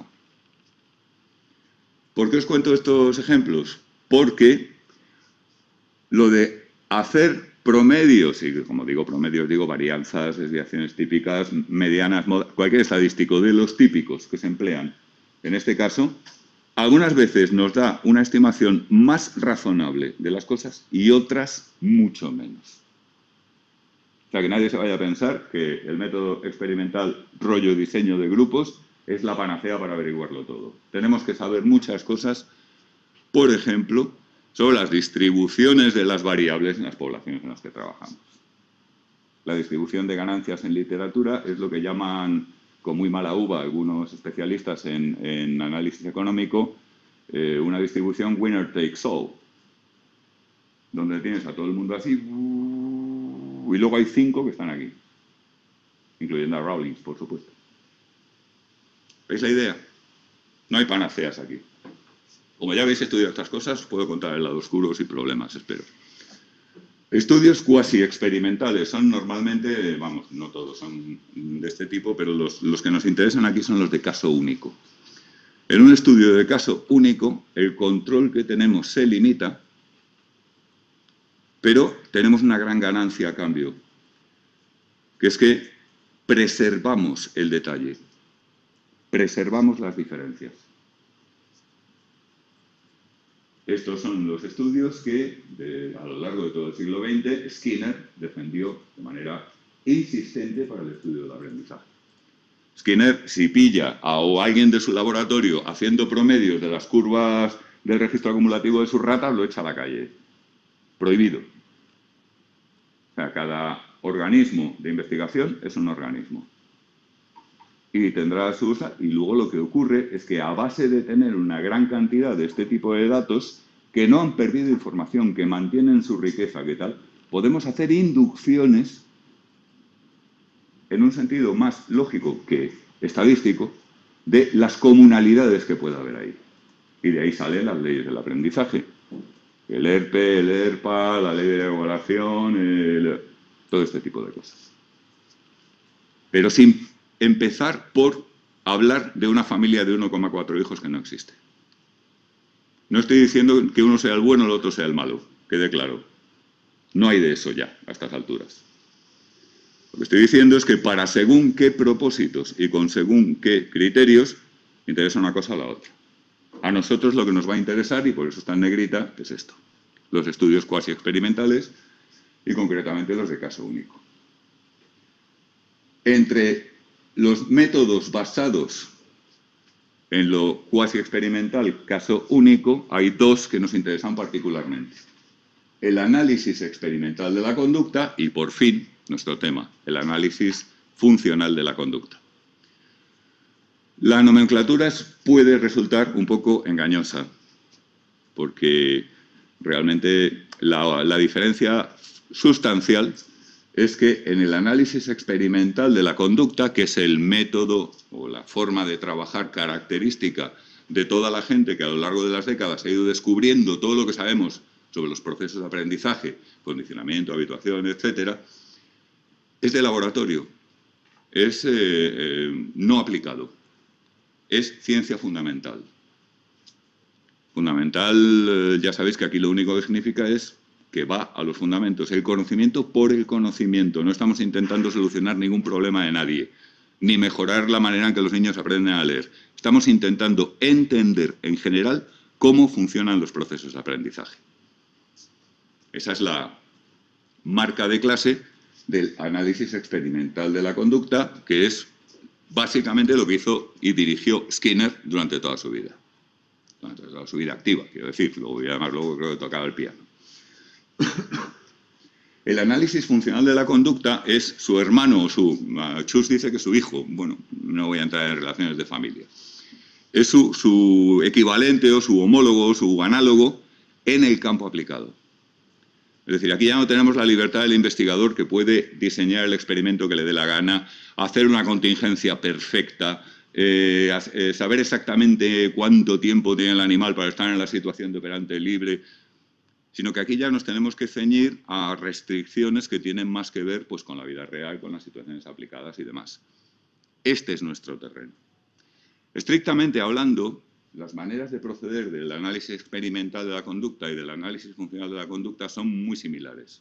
¿Por qué os cuento estos ejemplos? Porque lo de hacer promedios, y como digo promedios, digo varianzas, desviaciones típicas, medianas, cualquier estadístico de los típicos que se emplean en este caso, algunas veces nos da una estimación más razonable de las cosas y otras mucho menos. O sea, que nadie se vaya a pensar que el método experimental rollo diseño de grupos es la panacea para averiguarlo todo. Tenemos que saber muchas cosas, por ejemplo, sobre las distribuciones de las variables en las poblaciones en las que trabajamos. La distribución de ganancias en literatura es lo que llaman, con muy mala uva, algunos especialistas en análisis económico, una distribución winner takes all, donde tienes a todo el mundo así, y luego hay 5 que están aquí, incluyendo a Rowling, por supuesto. ¿Veis la idea? No hay panaceas aquí. Como ya habéis estudiado estas cosas, os puedo contar el lado oscuro sin problemas, espero. Estudios cuasi experimentales son normalmente, vamos, no todos son de este tipo, pero los que nos interesan aquí son los de caso único. En un estudio de caso único, el control que tenemos se limita, pero tenemos una gran ganancia a cambio, que es que preservamos el detalle, preservamos las diferencias. Estos son los estudios que, a lo largo de todo el siglo XX, Skinner defendió de manera insistente para el estudio del aprendizaje. Skinner, si pilla a alguien de su laboratorio haciendo promedios de las curvas del registro acumulativo de sus ratas, lo echa a la calle. Prohibido. O sea, cada organismo de investigación es un organismo. Y tendrá su uso, y luego lo que ocurre es que a base de tener una gran cantidad de este tipo de datos que no han perdido información, que mantienen su riqueza, que tal, podemos hacer inducciones en un sentido más lógico que estadístico de las comunalidades que pueda haber ahí. Y de ahí salen las leyes del aprendizaje. El ERPE, el ERPA, la ley de evaluación, todo este tipo de cosas. Pero sin empezar por hablar de una familia de 1,4 hijos que no existe. No estoy diciendo que uno sea el bueno y el otro sea el malo, quede claro. No hay de eso ya, a estas alturas. Lo que estoy diciendo es que para según qué propósitos y con según qué criterios, interesa una cosa o la otra. A nosotros lo que nos va a interesar, y por eso está en negrita, es esto. Los estudios cuasi experimentales y concretamente los de caso único. Entre los métodos basados en lo cuasi experimental, caso único, hay dos que nos interesan particularmente. El análisis experimental de la conducta y, por fin, nuestro tema, el análisis funcional de la conducta. La nomenclatura puede resultar un poco engañosa, porque realmente la diferencia sustancial es que en el análisis experimental de la conducta, que es el método o la forma de trabajar característica de toda la gente que a lo largo de las décadas ha ido descubriendo todo lo que sabemos sobre los procesos de aprendizaje, condicionamiento, habituación, etcétera, es de laboratorio, es no aplicado, es ciencia fundamental. Fundamental, ya sabéis que aquí lo único que significa es que va a los fundamentos, el conocimiento por el conocimiento. No estamos intentando solucionar ningún problema de nadie, ni mejorar la manera en que los niños aprenden a leer. Estamos intentando entender en general cómo funcionan los procesos de aprendizaje. Esa es la marca de clase del análisis experimental de la conducta, que es básicamente lo que hizo y dirigió Skinner durante toda su vida. Durante toda su vida activa, quiero decir. Además, luego creo que tocaba el piano. El análisis funcional de la conducta es su hermano o Chus dice que su hijo. Bueno, no voy a entrar en relaciones de familia. Es su equivalente o su homólogo o su análogo en el campo aplicado. Es decir, aquí ya no tenemos la libertad del investigador que puede diseñar el experimento que le dé la gana, hacer una contingencia perfecta, saber exactamente cuánto tiempo tiene el animal para estar en la situación de operante libre, sino que aquí ya nos tenemos que ceñir a restricciones que tienen más que ver pues, con la vida real, con las situaciones aplicadas y demás. Este es nuestro terreno. Estrictamente hablando, las maneras de proceder del análisis experimental de la conducta y del análisis funcional de la conducta son muy similares.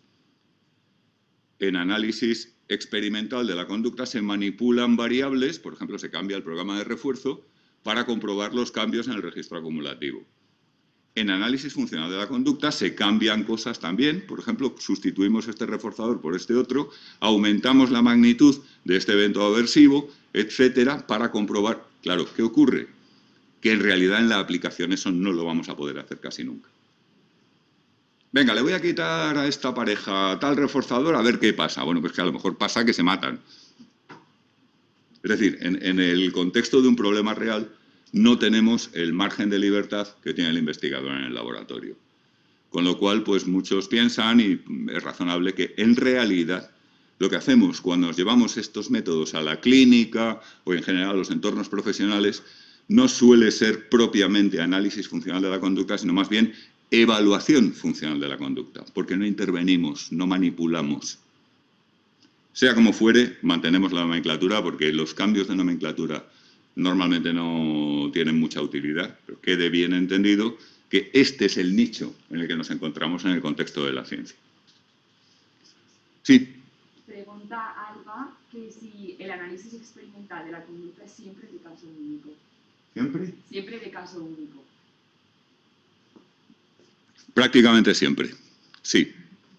En análisis experimental de la conducta se manipulan variables, por ejemplo, se cambia el programa de refuerzo para comprobar los cambios en el registro acumulativo. En análisis funcional de la conducta se cambian cosas también, por ejemplo, sustituimos este reforzador por este otro, aumentamos la magnitud de este evento aversivo, etcétera, para comprobar, claro, ¿qué ocurre? Que en realidad en la aplicación eso no lo vamos a poder hacer casi nunca. Venga, le voy a quitar a esta pareja tal reforzador a ver qué pasa. Bueno, pues que a lo mejor pasa que se matan. Es decir, en el contexto de un problema real no tenemos el margen de libertad que tiene el investigador en el laboratorio. Con lo cual, pues muchos piensan, y es razonable, que en realidad lo que hacemos cuando nos llevamos estos métodos a la clínica o en general a los entornos profesionales no suele ser propiamente análisis funcional de la conducta, sino más bien evaluación funcional de la conducta, porque no intervenimos, no manipulamos. Sea como fuere, mantenemos la nomenclatura, porque los cambios de nomenclatura normalmente no tienen mucha utilidad, pero quede bien entendido que este es el nicho en el que nos encontramos en el contexto de la ciencia. Sí. Pregunta Alba que si el análisis experimental de la conducta es siempre de caso único. ¿Siempre? Siempre de caso único. Prácticamente siempre, sí.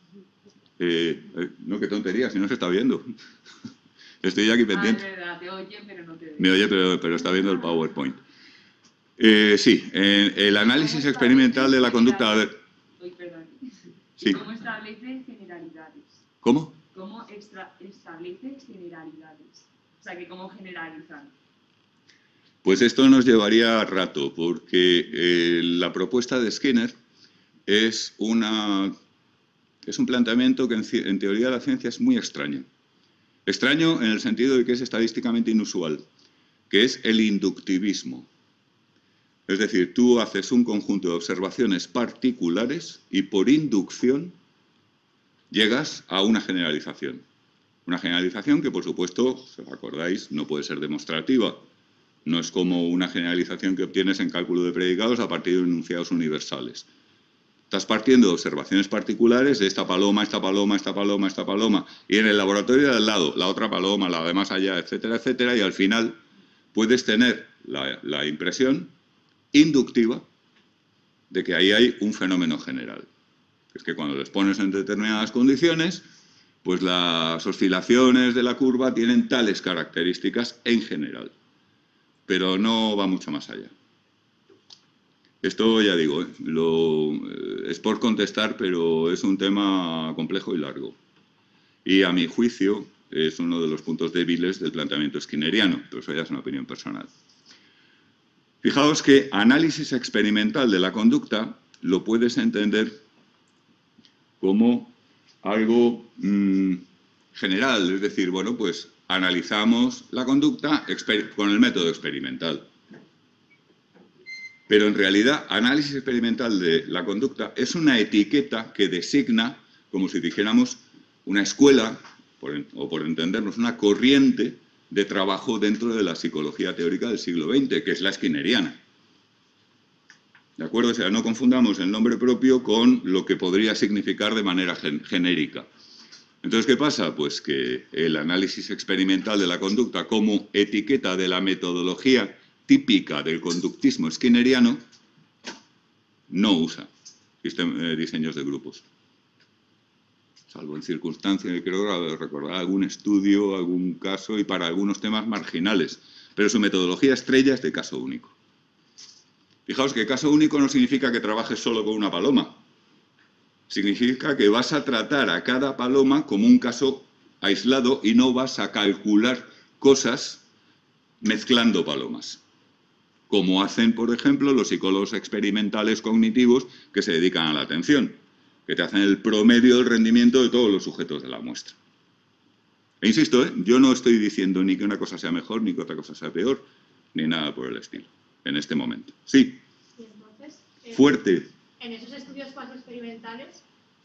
No, qué tontería, si no se está viendo. Estoy aquí pendiente. Es verdad, te oye, pero no te ve. Me oye, pero está viendo el PowerPoint. Sí, el análisis experimental de la conducta... A ver. Perdón. Sí. ¿Cómo establece generalidades? ¿Cómo? ¿Cómo establece generalidades? O sea, que cómo generalizan. Pues esto nos llevaría rato, porque la propuesta de Skinner es un planteamiento que en teoría de la ciencia es muy extraño. Extraño en el sentido de que es estadísticamente inusual, que es el inductivismo. Es decir, tú haces un conjunto de observaciones particulares y por inducción llegas a una generalización. Una generalización que, por supuesto, si os acordáis, no puede ser demostrativa. No es como una generalización que obtienes en cálculo de predicados a partir de enunciados universales. Estás partiendo de observaciones particulares de esta paloma, esta paloma, esta paloma, esta paloma, y en el laboratorio de al lado, la otra paloma, la de más allá, etcétera, etcétera, y al final puedes tener la impresión inductiva de que ahí hay un fenómeno general. Es que cuando les pones en determinadas condiciones, pues las oscilaciones de la curva tienen tales características en general, pero no va mucho más allá. Esto ya digo, es por contestar, pero es un tema complejo y largo. Y a mi juicio es uno de los puntos débiles del planteamiento skinneriano, pero eso ya es una opinión personal. Fijaos que análisis experimental de la conducta lo puedes entender como algo general, es decir, bueno, pues analizamos la conducta con el método experimental. Pero en realidad, análisis experimental de la conducta es una etiqueta que designa, como si dijéramos, una escuela, o por entendernos, una corriente de trabajo dentro de la psicología teórica del siglo XX, que es la skinneriana. ¿De acuerdo? O sea, no confundamos el nombre propio con lo que podría significar de manera genérica. Entonces, ¿qué pasa? Pues que el análisis experimental de la conducta como etiqueta de la metodología típica del conductismo skinneriano no usa diseños de grupos. Salvo en circunstancias, creo recordar algún estudio, algún caso y para algunos temas marginales. Pero su metodología estrella es de caso único. Fijaos que caso único no significa que trabajes solo con una paloma. Significa que vas a tratar a cada paloma como un caso aislado y no vas a calcular cosas mezclando palomas. Como hacen, por ejemplo, los psicólogos experimentales cognitivos que se dedican a la atención, que te hacen el promedio del rendimiento de todos los sujetos de la muestra. E insisto, yo no estoy diciendo ni que una cosa sea mejor, ni que otra cosa sea peor, ni nada por el estilo, en este momento. Sí. Y entonces, fuerte. En esos estudios cuasi experimentales,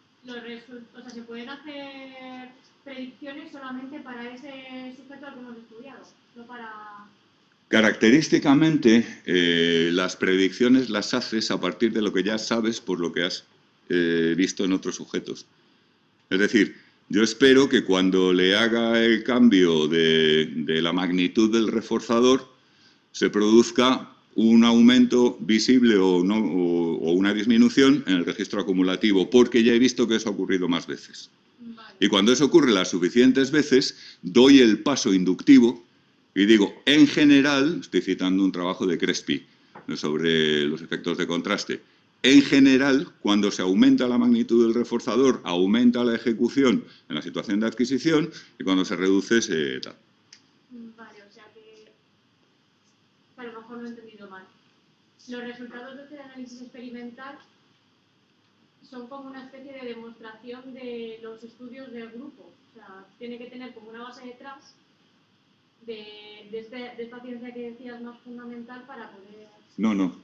se pueden hacer predicciones solamente para ese sujeto al que hemos estudiado, no para... Característicamente, las predicciones las haces a partir de lo que ya sabes por lo que has visto en otros sujetos. Es decir, yo espero que cuando le haga el cambio de la magnitud del reforzador, se produzca un aumento visible o una disminución en el registro acumulativo, porque ya he visto que eso ha ocurrido más veces. Vale. Y cuando eso ocurre las suficientes veces, doy el paso inductivo y digo, en general, estoy citando un trabajo de Crespi sobre los efectos de contraste, en general, cuando se aumenta la magnitud del reforzador, aumenta la ejecución en la situación de adquisición y cuando se reduce, se tal. Vale, o sea que a lo mejor no he entendido mal. Los resultados de este análisis experimental son como una especie de demostración de los estudios del grupo. O sea, tiene que tener como una base detrás de esta ciencia que decías más fundamental para poder... No.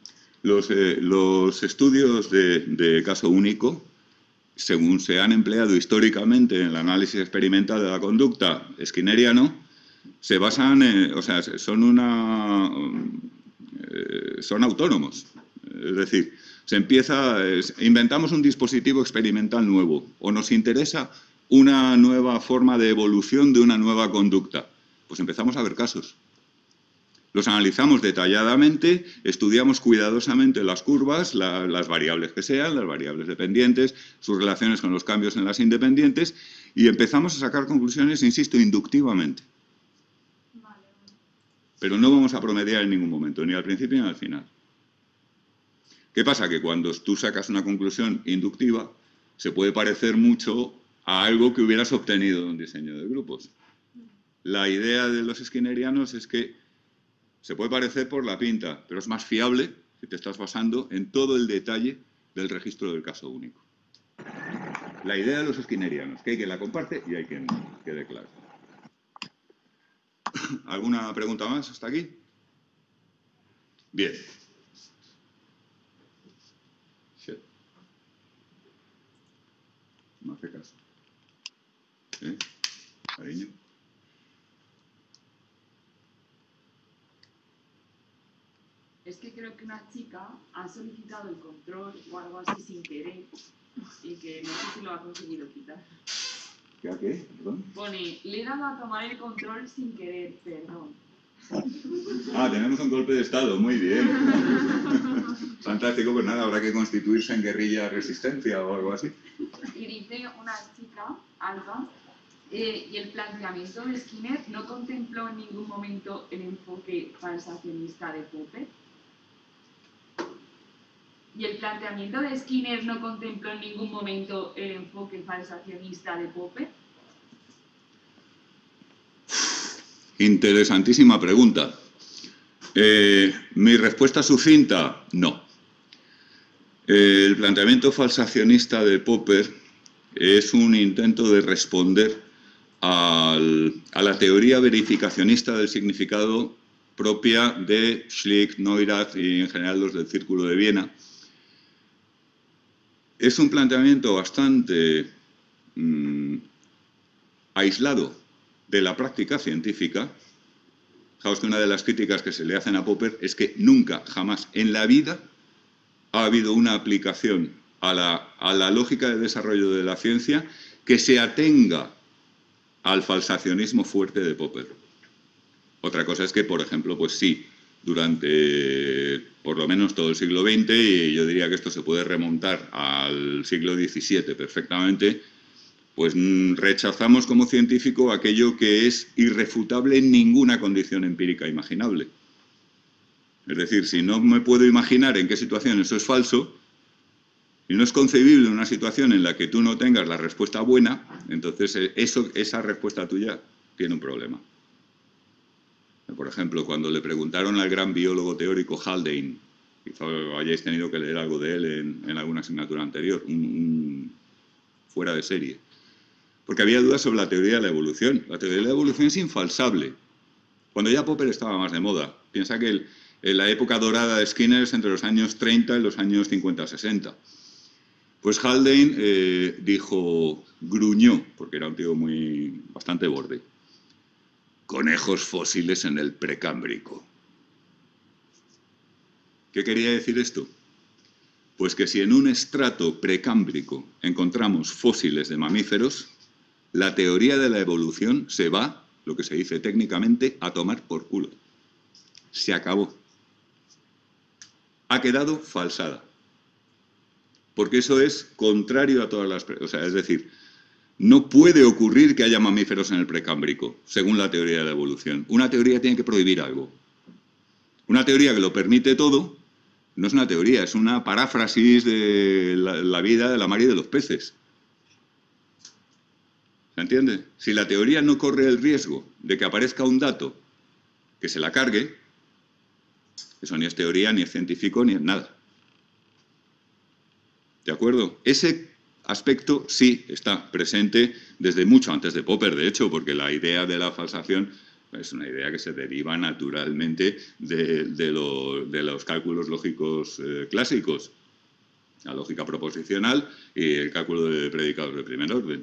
Los estudios de caso único, según se han empleado históricamente en el análisis experimental de la conducta skinneriano, se basan son autónomos. Es decir, inventamos un dispositivo experimental nuevo o nos interesa una nueva forma de evolución de una nueva conducta. Pues empezamos a ver casos. Los analizamos detalladamente, estudiamos cuidadosamente las curvas, las variables que sean, las variables dependientes, sus relaciones con los cambios en las independientes y empezamos a sacar conclusiones, insisto, inductivamente. Vale. Pero no vamos a promediar en ningún momento, ni al principio ni al final. ¿Qué pasa? Que cuando tú sacas una conclusión inductiva, se puede parecer mucho a algo que hubieras obtenido de un diseño de grupos. La idea de los skinnerianos es que se puede parecer por la pinta, pero es más fiable si te estás basando en todo el detalle del registro del caso único. La idea de los skinnerianos, que hay quien la comparte y hay quien quede claro. ¿Alguna pregunta más hasta aquí? Bien. No hace caso. Cariño. Es que creo que una chica ha solicitado el control o algo así sin querer y que no sé si lo ha conseguido quitar. ¿Qué? ¿Qué? ¿Perdón? Pone, le he dado a tomar el control sin querer, perdón. Ah, tenemos un golpe de Estado, muy bien. Fantástico, pues nada, habrá que constituirse en guerrilla resistencia o algo así. Y dice una chica, Alba, y el planteamiento de Skinner no contempló en ningún momento el enfoque falsacionista de Popper. Y el planteamiento de Skinner no contempló en ningún momento el enfoque falsacionista de Popper. Interesantísima pregunta. Mi respuesta sucinta, no. El planteamiento falsacionista de Popper es un intento de responder a la teoría verificacionista del significado propia de Schlick, Neurath y en general los del Círculo de Viena. Es un planteamiento bastante aislado de la práctica científica. Fijaos que una de las críticas que se le hacen a Popper es que nunca, jamás en la vida ha habido una aplicación a la lógica de desarrollo de la ciencia que se atenga al falsacionismo fuerte de Popper. Otra cosa es que, por ejemplo, pues sí, durante por lo menos todo el siglo XX, y yo diría que esto se puede remontar al siglo XVII perfectamente, pues rechazamos como científico aquello que es irrefutable en ninguna condición empírica imaginable. Es decir, si no me puedo imaginar en qué situación eso es falso, y no es concebible una situación en la que tú no tengas la respuesta buena, entonces esa respuesta tuya tiene un problema. Por ejemplo, cuando le preguntaron al gran biólogo teórico Haldane, quizá hayáis tenido que leer algo de él en alguna asignatura anterior, fuera de serie, porque había dudas sobre la teoría de la evolución. La teoría de la evolución es infalsable. Cuando ya Popper estaba más de moda, piensa que en la época dorada de Skinner es entre los años 30 y los años 50-60. Pues Haldane gruñó, porque era un tío bastante borde. Conejos fósiles en el Precámbrico. ¿Qué quería decir esto? Pues que si en un estrato precámbrico encontramos fósiles de mamíferos, la teoría de la evolución se va, lo que se dice técnicamente, a tomar por culo. Se acabó. Ha quedado falsada. Porque eso es contrario a todas las... O sea, es decir, no puede ocurrir que haya mamíferos en el Precámbrico, según la teoría de la evolución. Una teoría tiene que prohibir algo. Una teoría que lo permite todo no es una teoría, es una paráfrasis de la vida de la mar y de los peces. ¿Se entiende? Si la teoría no corre el riesgo de que aparezca un dato que se la cargue, eso ni es teoría, ni es científico, ni es nada. ¿De acuerdo? Ese aspecto sí está presente desde mucho antes de Popper, de hecho, porque la idea de la falsación es una idea que se deriva naturalmente de los cálculos lógicos clásicos, la lógica proposicional y el cálculo de predicados de primer orden.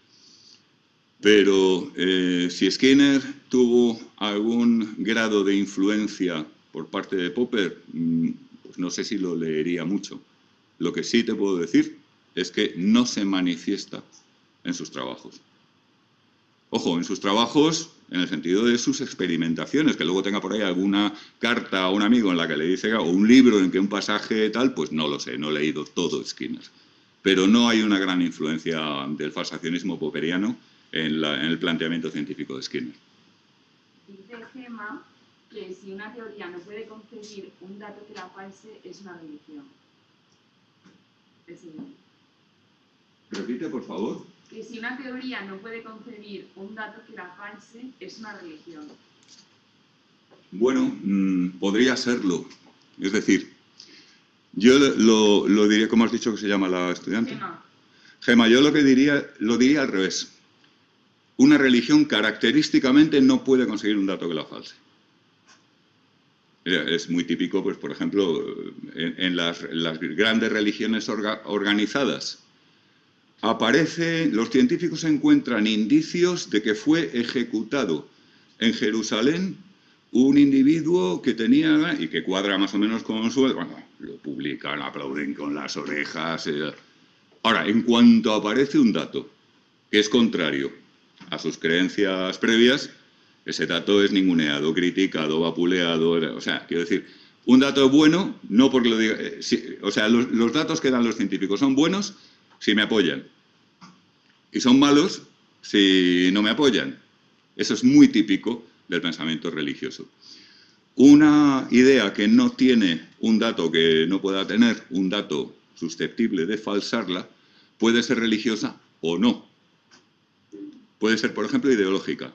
Pero si Skinner tuvo algún grado de influencia por parte de Popper, pues no sé si lo leería mucho. Lo que sí te puedo decir es que no se manifiesta en sus trabajos. Ojo, en sus trabajos en el sentido de sus experimentaciones, que luego tenga por ahí alguna carta a un amigo en la que le dice, o un libro en que un pasaje tal, pues no lo sé, no he leído todo Skinner. Pero no hay una gran influencia del falsacionismo popperiano en el planteamiento científico de Skinner. Dice Gemma que si una teoría no puede concebir un dato que la false, es una religión. Repite, por favor. Que si una teoría no puede concebir un dato que la false, es una religión. Bueno, podría serlo. Es decir, yo lo diría, ¿cómo has dicho que se llama la estudiante? Gemma, yo lo diría al revés. Una religión característicamente no puede conseguir un dato que la false. Es muy típico, pues, por ejemplo, en las grandes religiones organizadas. Los científicos encuentran indicios de que fue ejecutado en Jerusalén un individuo que tenía y que cuadra más o menos con su... Bueno, lo publican, aplauden con las orejas. Ahora, en cuanto aparece un dato que es contrario a sus creencias previas, ese dato es ninguneado, criticado, vapuleado. O sea, quiero decir, un dato bueno, no porque lo diga... o sea, los datos que dan los científicos son buenos si me apoyan. Y son malos si no me apoyan. Eso es muy típico del pensamiento religioso. Una idea que no tiene un dato que no pueda tener, un dato susceptible de falsarla, puede ser religiosa o no. Puede ser, por ejemplo, ideológica.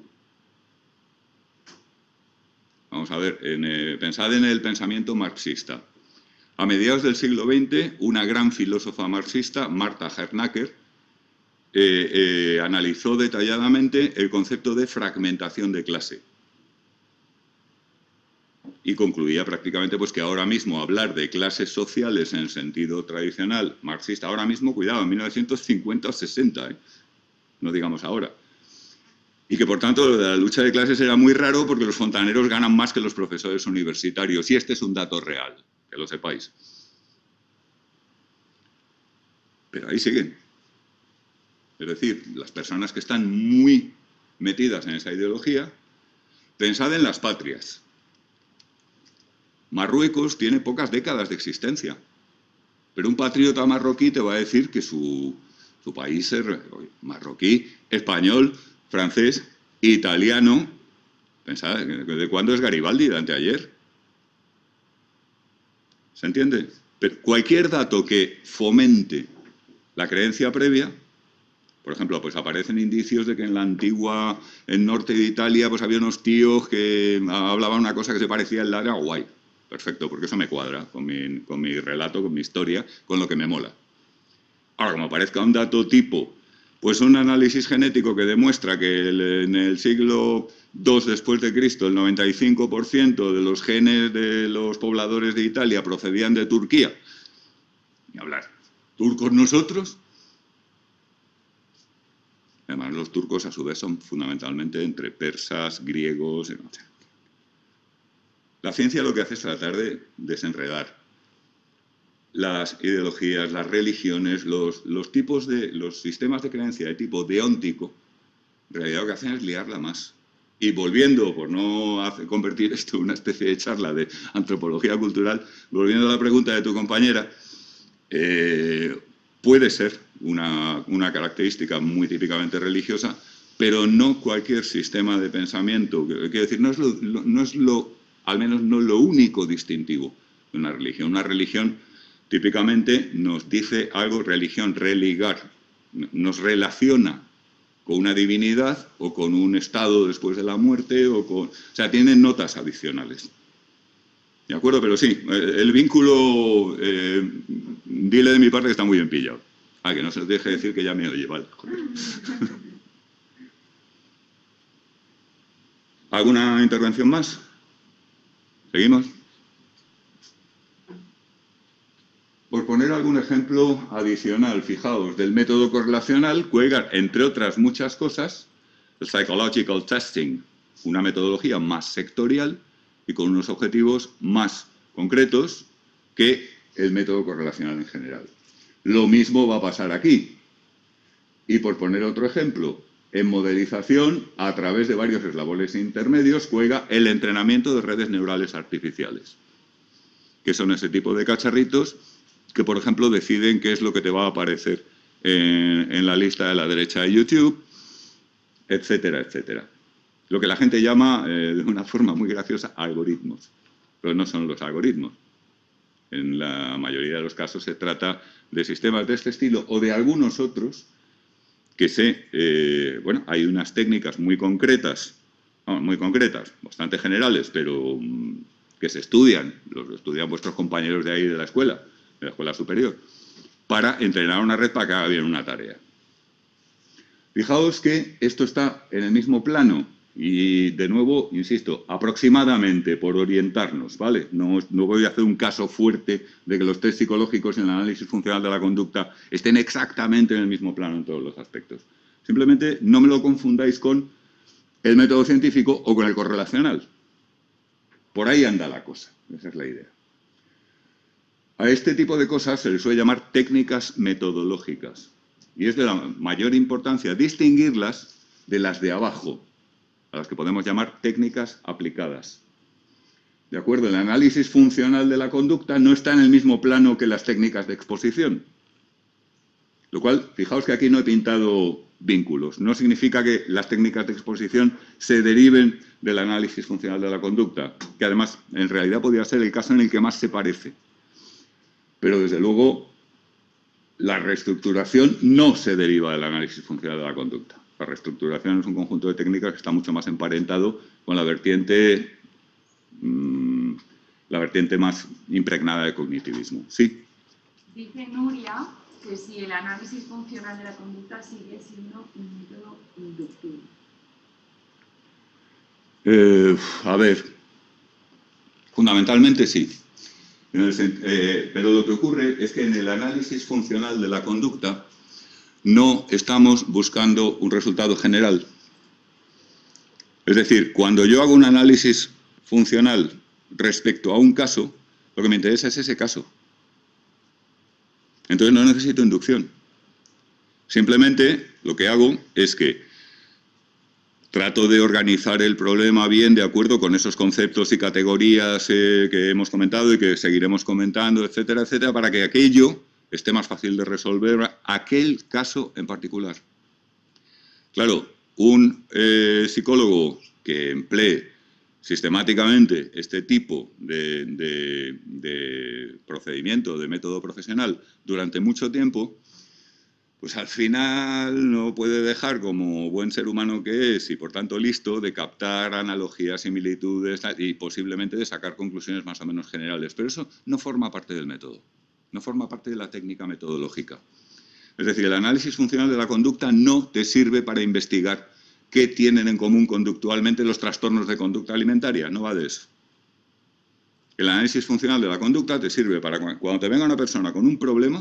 Vamos a ver, pensad en el pensamiento marxista. A mediados del siglo XX, una gran filósofa marxista, Martha Hernacker, analizó detalladamente el concepto de fragmentación de clase. Y concluía prácticamente pues, que ahora mismo hablar de clases sociales en el sentido tradicional marxista, ahora mismo, cuidado, en 1950 o 60, no digamos ahora. Y que, por tanto, lo de la lucha de clases era muy raro porque los fontaneros ganan más que los profesores universitarios. Y este es un dato real, que lo sepáis. Pero ahí siguen. Es decir, las personas que están muy metidas en esa ideología, pensad en las patrias. Marruecos tiene pocas décadas de existencia, pero un patriota marroquí te va a decir que su país es marroquí, español, francés, italiano. Pensad, ¿de cuándo es Garibaldi? ¿De anteayer? ¿Se entiende? Pero cualquier dato que fomente la creencia previa, por ejemplo, pues aparecen indicios de que en la antigua, en norte de Italia, pues había unos tíos que hablaban una cosa que se parecía al Lara, guay. Perfecto, porque eso me cuadra con mi relato, con mi historia, con lo que me mola. Ahora, como aparezca un dato tipo, pues un análisis genético que demuestra que en el siglo II después de Cristo el 95% de los genes de los pobladores de Italia procedían de Turquía. Ni hablar. ¿Turcos nosotros? Además, los turcos a su vez son fundamentalmente entre persas, griegos... La ciencia lo que hace es tratar de desenredar las ideologías, las religiones, los sistemas de creencia de tipo deóntico. En realidad lo que hacen es liarla más. Y volviendo, por no convertir esto en una especie de charla de antropología cultural, volviendo a la pregunta de tu compañera, puede ser una característica muy típicamente religiosa, pero no cualquier sistema de pensamiento. Quiero decir, al menos no lo único distintivo de una religión. Una religión típicamente nos dice algo, religión, religar, nos relaciona con una divinidad o con un estado después de la muerte, o sea, tienen notas adicionales. ¿De acuerdo? Pero sí, el vínculo, dile de mi parte que está muy bien pillado. Que no se os deje decir que ya me oye, vale. ¿Alguna intervención más? ¿Seguimos? Por poner algún ejemplo adicional, fijaos, del método correlacional, juega, entre otras muchas cosas, el psychological testing, una metodología más sectorial y con unos objetivos más concretos que el método correlacional en general. Lo mismo va a pasar aquí. Y por poner otro ejemplo, en modelización, a través de varios eslabones intermedios, juega el entrenamiento de redes neurales artificiales, que son ese tipo de cacharritos que, por ejemplo, deciden qué es lo que te va a aparecer en la lista de la derecha de YouTube, etcétera, etcétera. Lo que la gente llama, de una forma muy graciosa, algoritmos. Pero no son los algoritmos. En la mayoría de los casos se trata de sistemas de este estilo o de algunos otros que bueno, hay unas técnicas muy concretas, bastante generales, pero que se estudian, los estudian vuestros compañeros de ahí de la escuela superior, para entrenar una red para que haga bien una tarea. Fijaos que esto está en el mismo plano y, de nuevo, insisto, aproximadamente por orientarnos, ¿vale? No voy a hacer un caso fuerte de que los test psicológicos en el análisis funcional de la conducta estén exactamente en el mismo plano en todos los aspectos. Simplemente no me lo confundáis con el método científico o con el correlacional. Por ahí anda la cosa, esa es la idea. A este tipo de cosas se les suele llamar técnicas metodológicas. Y es de la mayor importancia distinguirlas de las de abajo, a las que podemos llamar técnicas aplicadas. ¿De acuerdo? El análisis funcional de la conducta no está en el mismo plano que las técnicas de exposición. Lo cual, fijaos que aquí no he pintado vínculos. No significa que las técnicas de exposición se deriven del análisis funcional de la conducta, que además en realidad podría ser el caso en el que más se parece. Pero desde luego la reestructuración no se deriva del análisis funcional de la conducta. La reestructuración es un conjunto de técnicas que está mucho más emparentado con la vertiente más impregnada de cognitivismo. ¿Sí? Dice Nuria que si el análisis funcional de la conducta sigue siendo un método inductivo. A ver, fundamentalmente sí. Pero lo que ocurre es que en el análisis funcional de la conducta no estamos buscando un resultado general. Es decir, cuando yo hago un análisis funcional respecto a un caso, lo que me interesa es ese caso. Entonces no necesito inducción. Simplemente lo que hago es que trato de organizar el problema bien de acuerdo con esos conceptos y categorías que hemos comentado y que seguiremos comentando, etcétera, etcétera, para que aquello esté más fácil de resolver, aquel caso en particular. Claro, un psicólogo que emplee sistemáticamente este tipo de procedimiento, de método profesional durante mucho tiempo, pues al final no puede dejar, como buen ser humano que es y por tanto listo, de captar analogías, similitudes y posiblemente de sacar conclusiones más o menos generales. Pero eso no forma parte del método, no forma parte de la técnica metodológica. Es decir, el análisis funcional de la conducta no te sirve para investigar qué tienen en común conductualmente los trastornos de conducta alimentaria, no va de eso. El análisis funcional de la conducta te sirve para cuando te venga una persona con un problema,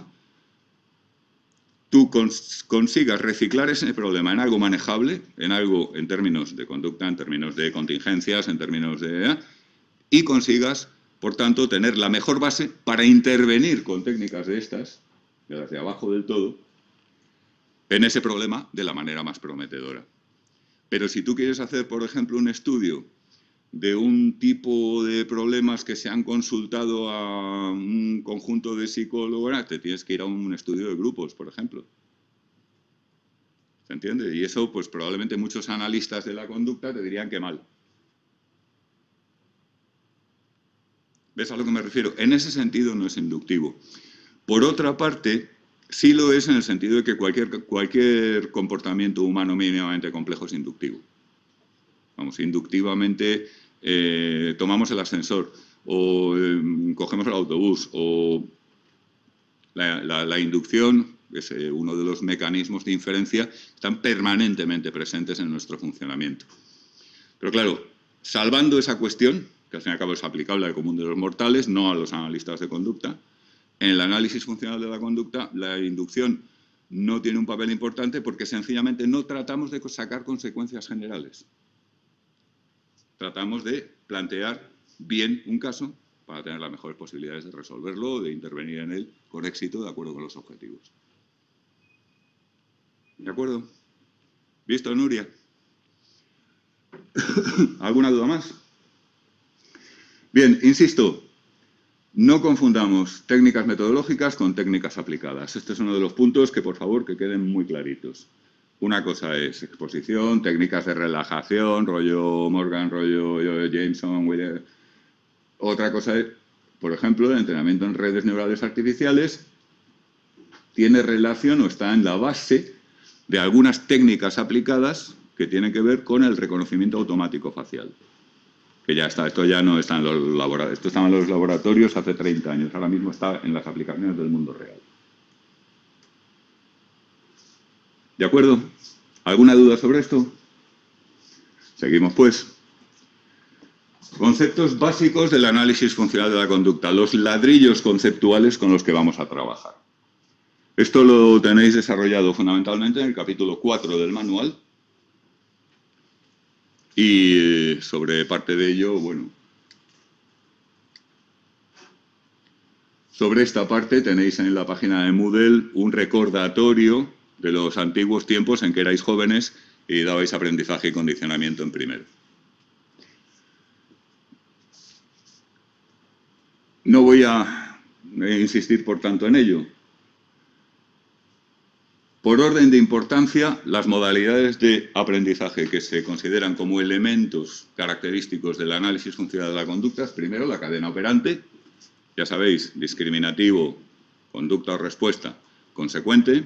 tú consigas reciclar ese problema en algo manejable, en algo en términos de conducta, en términos de contingencias, en términos de... y consigas, por tanto, tener la mejor base para intervenir con técnicas de estas, de las de abajo del todo, en ese problema de la manera más prometedora. Pero si tú quieres hacer, por ejemplo, un estudio de un tipo de problemas que se han consultado a un conjunto de psicólogos, te tienes que ir a un estudio de grupos, por ejemplo. ¿Se entiende? Y eso, pues probablemente muchos analistas de la conducta te dirían que mal. ¿Ves a lo que me refiero? En ese sentido no es inductivo. Por otra parte, sí lo es en el sentido de que cualquier comportamiento humano mínimamente complejo es inductivo. Vamos, inductivamente tomamos el ascensor o cogemos el autobús o la inducción, que es uno de los mecanismos de inferencia, están permanentemente presentes en nuestro funcionamiento. Pero claro, salvando esa cuestión, que al fin y al cabo es aplicable al común de los mortales, no a los analistas de conducta, en el análisis funcional de la conducta, la inducción no tiene un papel importante porque sencillamente no tratamos de sacar consecuencias generales. Tratamos de plantear bien un caso para tener las mejores posibilidades de resolverlo o de intervenir en él con éxito de acuerdo con los objetivos. ¿De acuerdo? ¿Visto, Nuria? ¿Alguna duda más? Bien, insisto, no confundamos técnicas metodológicas con técnicas aplicadas. Este es uno de los puntos que, por favor, que queden muy claritos. Una cosa es exposición, técnicas de relajación, rollo Morgan, rollo Jameson, Williams. Otra cosa es, por ejemplo, el entrenamiento en redes neurales artificiales tiene relación o está en la base de algunas técnicas aplicadas que tienen que ver con el reconocimiento automático facial. Que ya está, esto ya no está en los laboratorios, esto estaba en los laboratorios hace 30 años, ahora mismo está en las aplicaciones del mundo real. ¿De acuerdo? ¿Alguna duda sobre esto? Seguimos, pues. Conceptos básicos del análisis funcional de la conducta, los ladrillos conceptuales con los que vamos a trabajar. Esto lo tenéis desarrollado fundamentalmente en el capítulo 4 del manual. Y sobre parte de ello, bueno, Sobre esta parte tenéis en la página de Moodle un recordatorio de los antiguos tiempos en que erais jóvenes y dabais aprendizaje y condicionamiento en primero. No voy a insistir, por tanto, en ello. Por orden de importancia, las modalidades de aprendizaje que se consideran como elementos característicos del análisis funcional de la conducta es, primero, la cadena operante. Ya sabéis, discriminativo, conducta o respuesta, consecuente,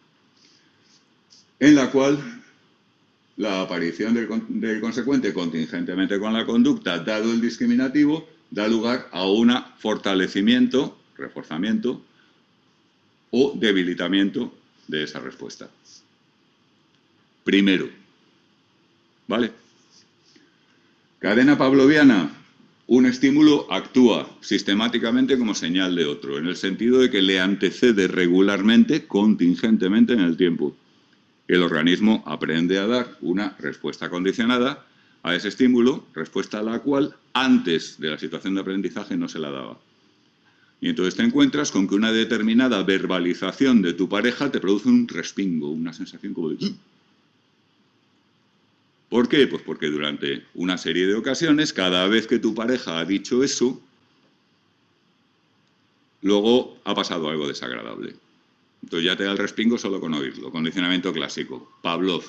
en la cual la aparición del consecuente contingentemente con la conducta, dado el discriminativo, da lugar a un fortalecimiento, reforzamiento o debilitamiento de esa respuesta. Primero, ¿vale? Cadena pavloviana. Un estímulo actúa sistemáticamente como señal de otro, en el sentido de que le antecede regularmente, contingentemente en el tiempo. El organismo aprende a dar una respuesta condicionada a ese estímulo, respuesta a la cual antes de la situación de aprendizaje no se la daba. Y entonces te encuentras con que una determinada verbalización de tu pareja te produce un respingo, una sensación como de... ¿Por qué? Pues porque durante una serie de ocasiones, cada vez que tu pareja ha dicho eso, luego ha pasado algo desagradable. Entonces ya te da el respingo solo con oírlo. Condicionamiento clásico. Pavlov.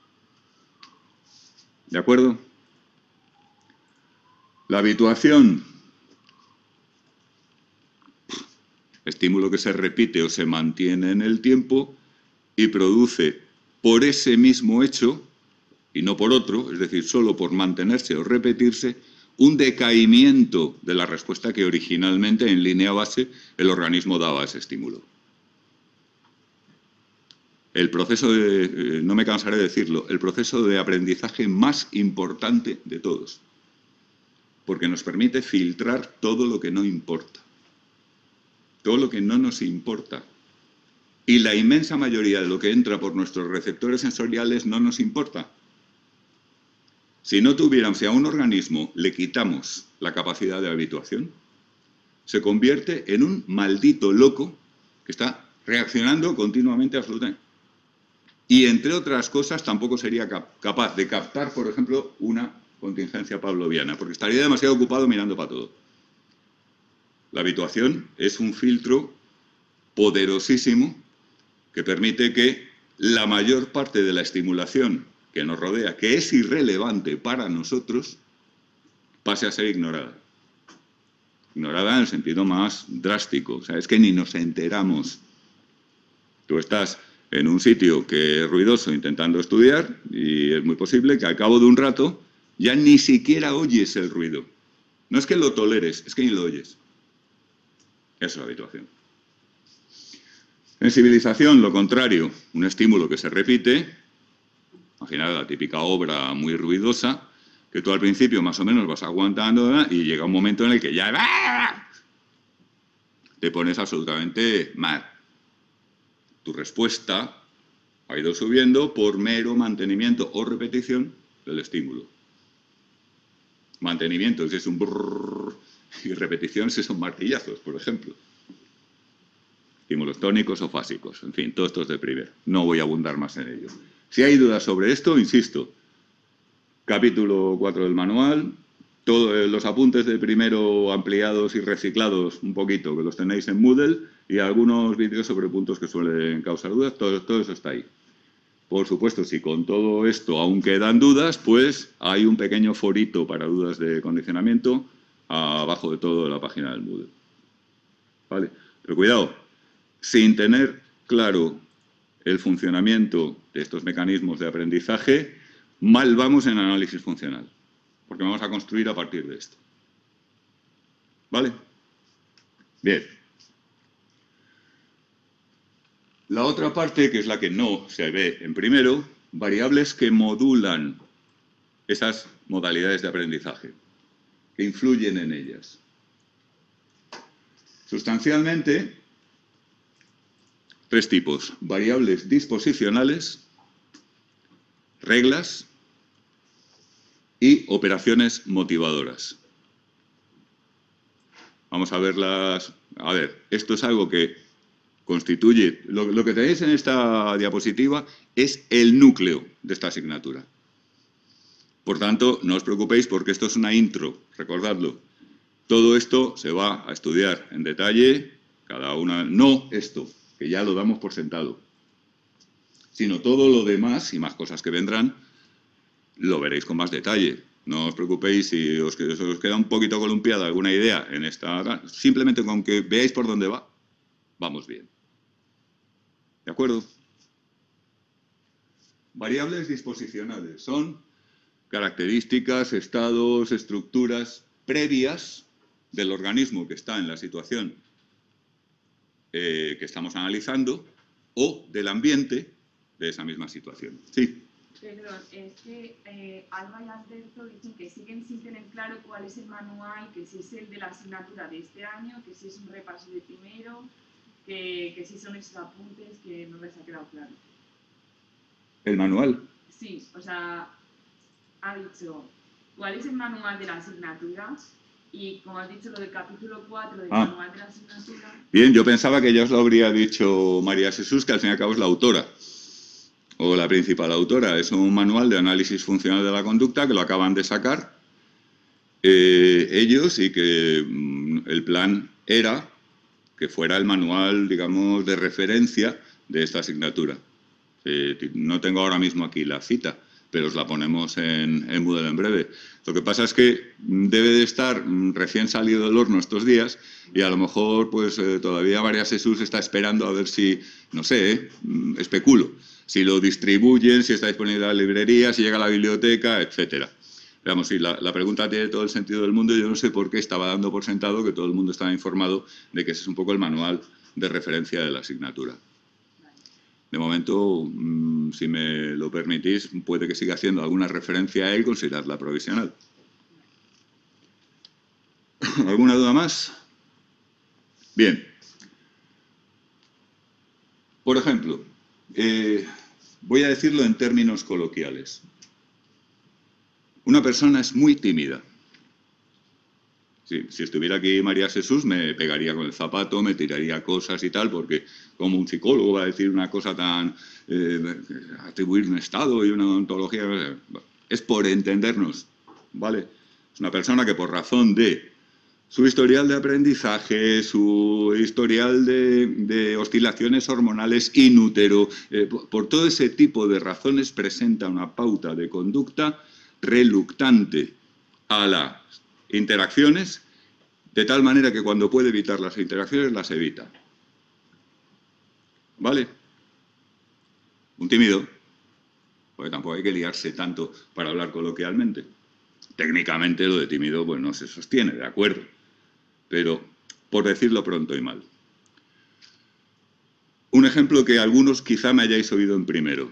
¿De acuerdo? La habituación. Estímulo que se repite o se mantiene en el tiempo y produce por ese mismo hecho, y no por otro, es decir, solo por mantenerse o repetirse, un decaimiento de la respuesta que originalmente, en línea base, el organismo daba a ese estímulo. El proceso de, no me cansaré de decirlo, el proceso de aprendizaje más importante de todos, porque nos permite filtrar todo lo que no importa, todo lo que no nos importa. Y la inmensa mayoría de lo que entra por nuestros receptores sensoriales no nos importa. Si no tuviéramos, si a un organismo le quitamos la capacidad de habituación, se convierte en un maldito loco que está reaccionando continuamente absolutamente. Y entre otras cosas tampoco sería capaz de captar, por ejemplo, una contingencia pavloviana, porque estaría demasiado ocupado mirando para todo. La habituación es un filtro poderosísimo que permite que la mayor parte de la estimulación que nos rodea, que es irrelevante para nosotros, pase a ser ignorada. Ignorada en el sentido más drástico. O sea, es que ni nos enteramos. Tú estás en un sitio que es ruidoso intentando estudiar y es muy posible que al cabo de un rato ya ni siquiera oyes el ruido. No es que lo toleres, es que ni lo oyes. Eso es la habituación. Sensibilización, lo contrario, un estímulo que se repite. Imaginad la típica obra muy ruidosa, que tú al principio más o menos vas aguantando, ¿verdad? Y llega un momento en el que ya te pones absolutamente mal. Tu respuesta ha ido subiendo por mero mantenimiento o repetición del estímulo. Mantenimiento si es un brrr, y repetición si son martillazos, por ejemplo. Estímulos tónicos o fásicos, en fin, todo esto es de primero. No voy a abundar más en ello. Si hay dudas sobre esto, insisto, capítulo 4 del manual, todos los apuntes de primero ampliados y reciclados un poquito, que los tenéis en Moodle, y algunos vídeos sobre puntos que suelen causar dudas, todo eso está ahí. Por supuesto, si con todo esto aún quedan dudas, pues hay un pequeño forito para dudas de condicionamiento abajo de todo la página del Moodle. ¿Vale? Pero cuidado, sin tener claro el funcionamiento de estos mecanismos de aprendizaje, mal vamos en análisis funcional, porque vamos a construir a partir de esto. ¿Vale? Bien. La otra parte, que es la que no se ve en primero, variables que modulan esas modalidades de aprendizaje, que influyen en ellas. Sustancialmente, tres tipos: variables disposicionales, reglas y operaciones motivadoras. Vamos a verlas A ver, esto es algo que constituye... Lo que tenéis en esta diapositiva es el núcleo de esta asignatura. Por tanto, no os preocupéis porque esto es una intro, recordadlo. Todo esto se va a estudiar en detalle, cada una... No esto, que ya lo damos por sentado, sino todo lo demás y más cosas que vendrán, lo veréis con más detalle. No os preocupéis si os queda un poquito columpiada alguna idea en esta... Simplemente con que veáis por dónde va, vamos bien. ¿De acuerdo? Variables disposicionales son características, estados, estructuras previas del organismo que está en la situación que estamos analizando o del ambiente de esa misma situación. Sí. Perdón, es que Alba y Alberto dicen que siguen sin tener claro cuál es el manual, que si es el de la asignatura de este año, que si es un repaso de primero, que si son esos apuntes, que no les ha quedado claro. ¿El manual? Sí, o sea, ha dicho cuál es el manual de la asignatura y, como has dicho, lo del capítulo 4 del manual de la asignatura. Bien, yo pensaba que ya os lo habría dicho María Jesús, que al fin y al cabo es la autora. O la principal autora. Es un manual de análisis funcional de la conducta que lo acaban de sacar ellos y que el plan era que fuera el manual, digamos, de referencia de esta asignatura. No tengo ahora mismo aquí la cita, pero os la ponemos en Moodle en breve. Lo que pasa es que debe de estar recién salido del horno estos días y a lo mejor pues todavía María Jesús está esperando a ver si, no sé, especulo, si lo distribuyen, si está disponible en la librería, si llega a la biblioteca, etcétera. Veamos, sí, la pregunta tiene todo el sentido del mundo. Yo no sé por qué estaba dando por sentado que todo el mundo estaba informado de que ese es un poco el manual de referencia de la asignatura. De momento, si me lo permitís, puede que siga haciendo alguna referencia a él, considerarla provisional. ¿Alguna duda más? Bien. Por ejemplo, voy a decirlo en términos coloquiales. Una persona es muy tímida. Sí, si estuviera aquí María Jesús me pegaría con el zapato, me tiraría cosas y tal, porque como un psicólogo va a decir una cosa tan... atribuir un estado y una ontología... Es por entendernos, ¿vale? Es una persona que por razón de su historial de aprendizaje, su historial de oscilaciones hormonales in útero, por todo ese tipo de razones presenta una pauta de conducta reluctante a las interacciones, de tal manera que cuando puede evitar las interacciones, las evita. ¿Vale? Un tímido, porque tampoco hay que liarse tanto para hablar coloquialmente. Técnicamente lo de tímido pues no se sostiene, de acuerdo, pero por decirlo pronto y mal. Un ejemplo que algunos quizá me hayáis oído en primero.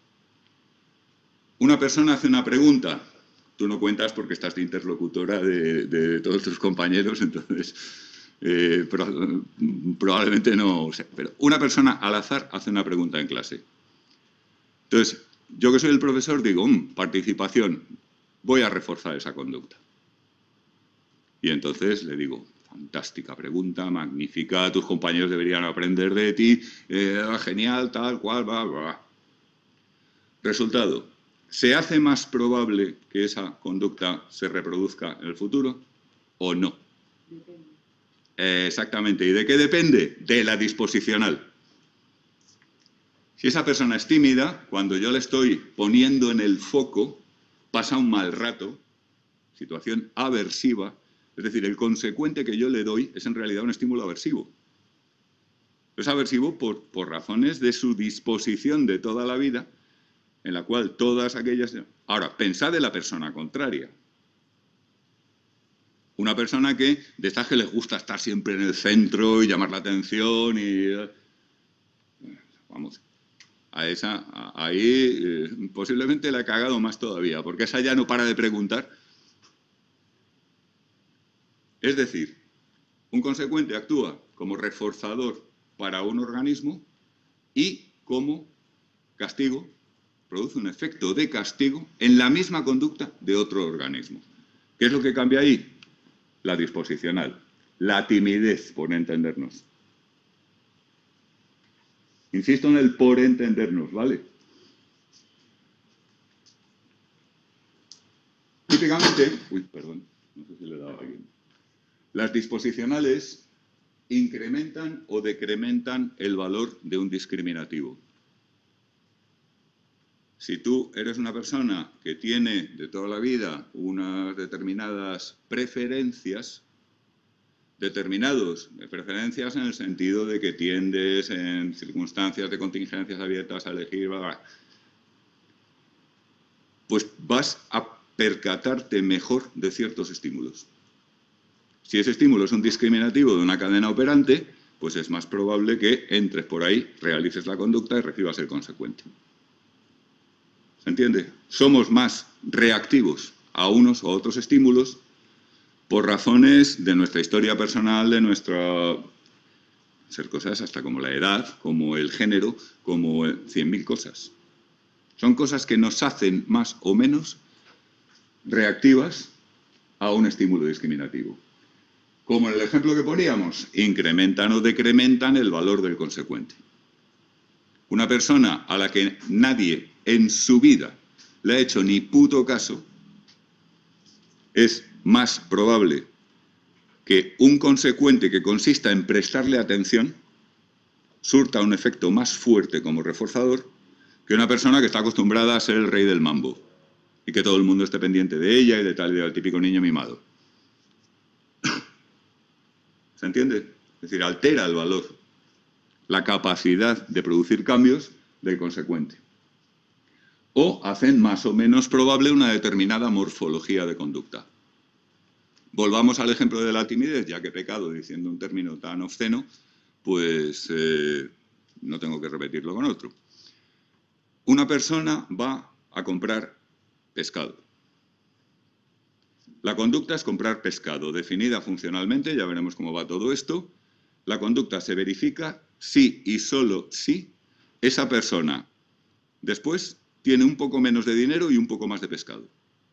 Una persona hace una pregunta. Tú no cuentas porque estás de interlocutora de todos tus compañeros, entonces probablemente no sé. Pero una persona al azar hace una pregunta en clase. Entonces, yo que soy el profesor digo, participación, voy a reforzar esa conducta. Y entonces le digo, fantástica pregunta, magnífica, tus compañeros deberían aprender de ti, genial, tal cual, bla, bla, bla. Resultado. ¿Se hace más probable que esa conducta se reproduzca en el futuro o no? Depende. Exactamente. ¿Y de qué depende? De la disposicional. Si esa persona es tímida, cuando yo le estoy poniendo en el foco, pasa un mal rato, situación aversiva, es decir, el consecuente que yo le doy es en realidad un estímulo aversivo. Es aversivo por razones de su disposición de toda la vida, en la cual todas aquellas... Ahora, pensad en la persona contraria. Una persona que, de estas que les gusta estar siempre en el centro y llamar la atención y... Vamos, a esa, ahí posiblemente la he cagado más todavía, porque esa ya no para de preguntar. Es decir, un consecuente actúa como reforzador para un organismo y como castigo, produce un efecto de castigo en la misma conducta de otro organismo. ¿Qué es lo que cambia ahí? La disposicional. La timidez, por entendernos. Insisto en el por entendernos, ¿vale? Típicamente, perdón, no sé si le he dado a alguien. Las disposicionales incrementan o decrementan el valor de un discriminativo. Si tú eres una persona que tiene de toda la vida unas determinadas preferencias, preferencias en el sentido de que tiendes en circunstancias de contingencias abiertas a elegir, pues vas a percatarte mejor de ciertos estímulos. Si ese estímulo es un discriminativo de una cadena operante, pues es más probable que entres por ahí, realices la conducta y recibas el consecuente. ¿Se entiende? Somos más reactivos a unos o a otros estímulos por razones de nuestra historia personal, de nuestra... ser cosas hasta como la edad, como el género, como 100.000 cosas. Son cosas que nos hacen más o menos reactivas a un estímulo discriminativo. Como en el ejemplo que poníamos, incrementan o decrementan el valor del consecuente. Una persona a la que nadie en su vida le ha hecho ni puto caso, es más probable que un consecuente que consista en prestarle atención surta un efecto más fuerte como reforzador que una persona que está acostumbrada a ser el rey del mambo y que todo el mundo esté pendiente de ella y de tal, y del típico niño mimado. ¿Se entiende? Es decir, altera el valor, la capacidad de producir cambios del consecuente. O hacen más o menos probable una determinada morfología de conducta. Volvamos al ejemplo de la timidez, ya que he pecado diciendo un término tan obsceno, pues no tengo que repetirlo con otro. Una persona va a comprar pescado. La conducta es comprar pescado, definida funcionalmente, ya veremos cómo va todo esto. La conducta se verifica si y solo si esa persona después tiene un poco menos de dinero y un poco más de pescado.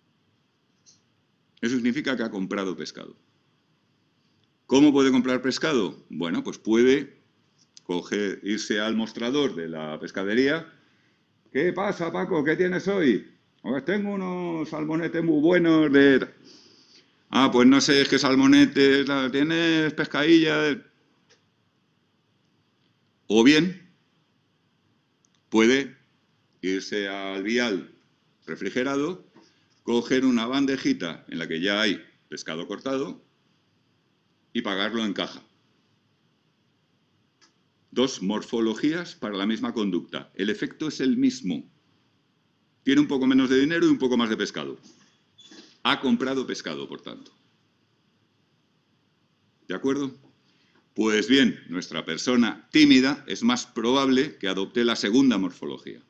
Eso significa que ha comprado pescado. ¿Cómo puede comprar pescado? Bueno, pues puede irse al mostrador de la pescadería. ¿Qué pasa, Paco? ¿Qué tienes hoy? Pues tengo unos salmonetes muy buenos de... Ah, pues no sé, es que salmonetes, ¿tienes pescadilla? O bien, puede irse al vial refrigerado, coger una bandejita en la que ya hay pescado cortado y pagarlo en caja. Dos morfologías para la misma conducta. El efecto es el mismo. Tiene un poco menos de dinero y un poco más de pescado. Ha comprado pescado, por tanto. ¿De acuerdo? Pues bien, nuestra persona tímida es más probable que adopte la segunda morfología.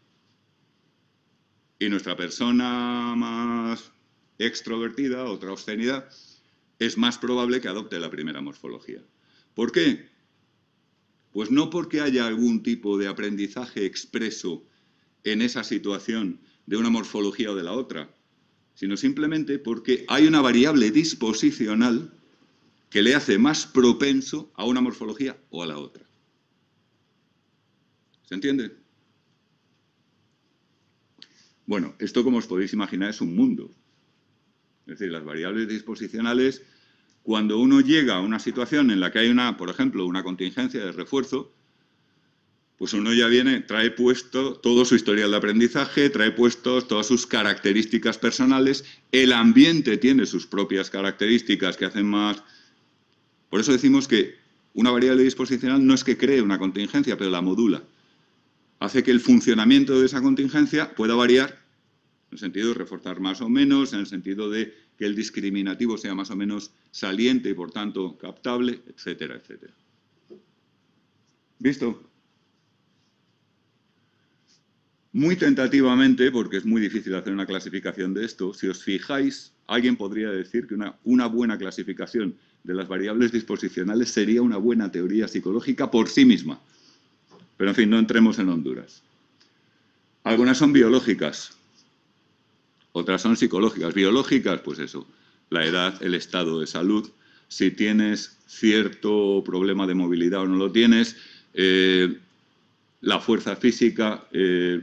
Y nuestra persona más extrovertida, otra obscenidad, es más probable que adopte la primera morfología. ¿Por qué? Pues no porque haya algún tipo de aprendizaje expreso en esa situación de una morfología o de la otra, sino simplemente porque hay una variable disposicional que le hace más propenso a una morfología o a la otra. ¿Se entiende? Bueno, esto, como os podéis imaginar, es un mundo. Es decir, las variables disposicionales, cuando uno llega a una situación en la que hay por ejemplo, una contingencia de refuerzo, pues uno ya trae puesto todo su historial de aprendizaje, trae puestos todas sus características personales, el ambiente tiene sus propias características que hacen más... Por eso decimos que una variable disposicional no es que cree una contingencia, pero la modula. Hace que el funcionamiento de esa contingencia pueda variar en el sentido de reforzar más o menos, en el sentido de que el discriminativo sea más o menos saliente y, por tanto, captable, etcétera, etcétera. ¿Visto? Muy tentativamente, porque es muy difícil hacer una clasificación de esto, si os fijáis, alguien podría decir que una buena clasificación de las variables disposicionales sería una buena teoría psicológica por sí misma. Pero, en fin, no entremos en Honduras. Algunas son biológicas, otras son psicológicas. Biológicas, pues eso, la edad, el estado de salud, si tienes cierto problema de movilidad o no lo tienes, la fuerza física, ¿se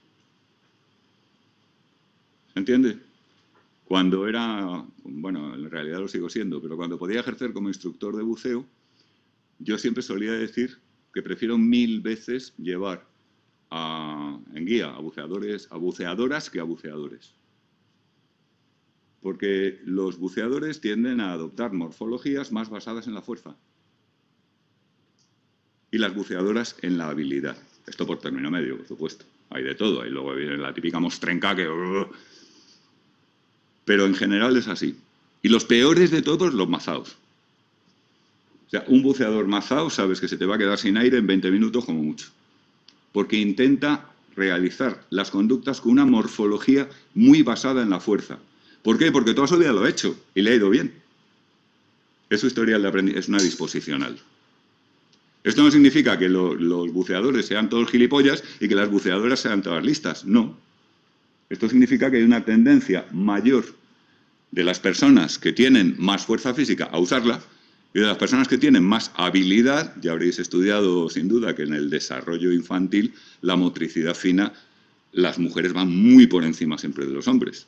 entiende? Cuando era, bueno, en realidad lo sigo siendo, pero cuando podía ejercer como instructor de buceo, yo siempre solía decir que prefiero 1000 veces llevar en guía a buceadoras que a buceadores. Porque los buceadores tienden a adoptar morfologías más basadas en la fuerza. Y las buceadoras en la habilidad. Esto por término medio, por supuesto. Hay de todo. Ahí luego viene la típica mostrenca que... Pero en general es así. Y los peores de todos, los mazaos. O sea, un buceador mazao sabes que se te va a quedar sin aire en 20 minutos como mucho. Porque intenta realizar las conductas con una morfología muy basada en la fuerza. ¿Por qué? Porque toda su vida lo ha hecho y le ha ido bien. Es su historial de aprendizaje, es una disposicional. Esto no significa que los buceadores sean todos gilipollas y que las buceadoras sean todas listas. No. Esto significa que hay una tendencia mayor de las personas que tienen más fuerza física a usarla y de las personas que tienen más habilidad. Ya habréis estudiado sin duda que en el desarrollo infantil la motricidad fina, las mujeres van muy por encima siempre de los hombres.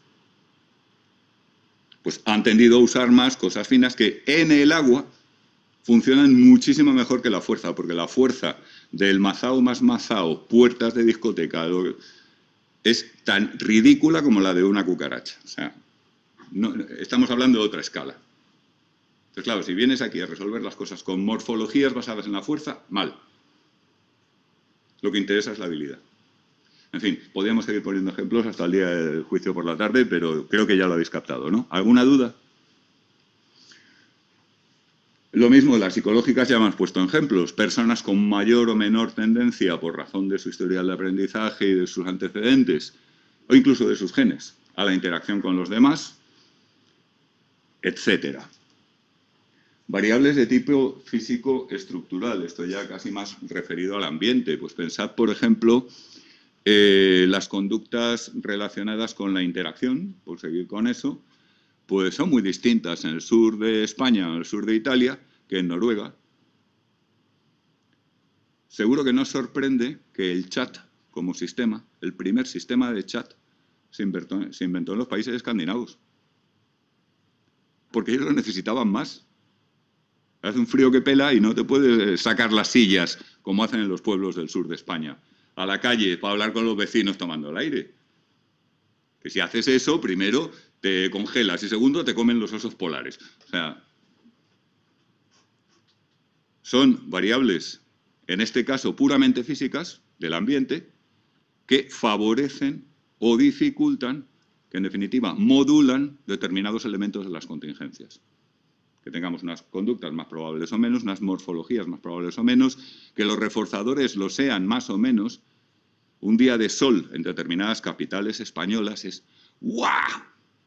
Pues han tendido a usar más cosas finas que en el agua funcionan muchísimo mejor que la fuerza, porque la fuerza del mazao más mazao, puertas de discoteca, es tan ridícula como la de una cucaracha. O sea, no, estamos hablando de otra escala. Entonces, claro, si vienes aquí a resolver las cosas con morfologías basadas en la fuerza, mal. Lo que interesa es la habilidad. En fin, podríamos seguir poniendo ejemplos hasta el día del juicio por la tarde, pero creo que ya lo habéis captado, ¿no? ¿Alguna duda? Lo mismo, las psicológicas ya hemos puesto ejemplos. Personas con mayor o menor tendencia por razón de su historial de aprendizaje y de sus antecedentes, o incluso de sus genes, a la interacción con los demás, etcétera. Variables de tipo físico-estructural, esto ya casi más referido al ambiente. Pues pensad, por ejemplo, las conductas relacionadas con la interacción, por seguir con eso, pues son muy distintas en el sur de España o en el sur de Italia que en Noruega. Seguro que no os sorprende que el chat como sistema, el primer sistema de chat, se inventó en los países escandinavos. Porque ellos lo necesitaban más. Hace un frío que pela y no te puedes sacar las sillas, como hacen en los pueblos del sur de España, a la calle para hablar con los vecinos tomando el aire. Que si haces eso, primero te congelas y segundo te comen los osos polares. O sea, son variables, en este caso puramente físicas, del ambiente, que favorecen o dificultan, que en definitiva modulan determinados elementos de las contingencias. Que tengamos unas conductas más probables o menos, unas morfologías más probables o menos, que los reforzadores lo sean más o menos. Un día de sol en determinadas capitales españolas es ¡guau!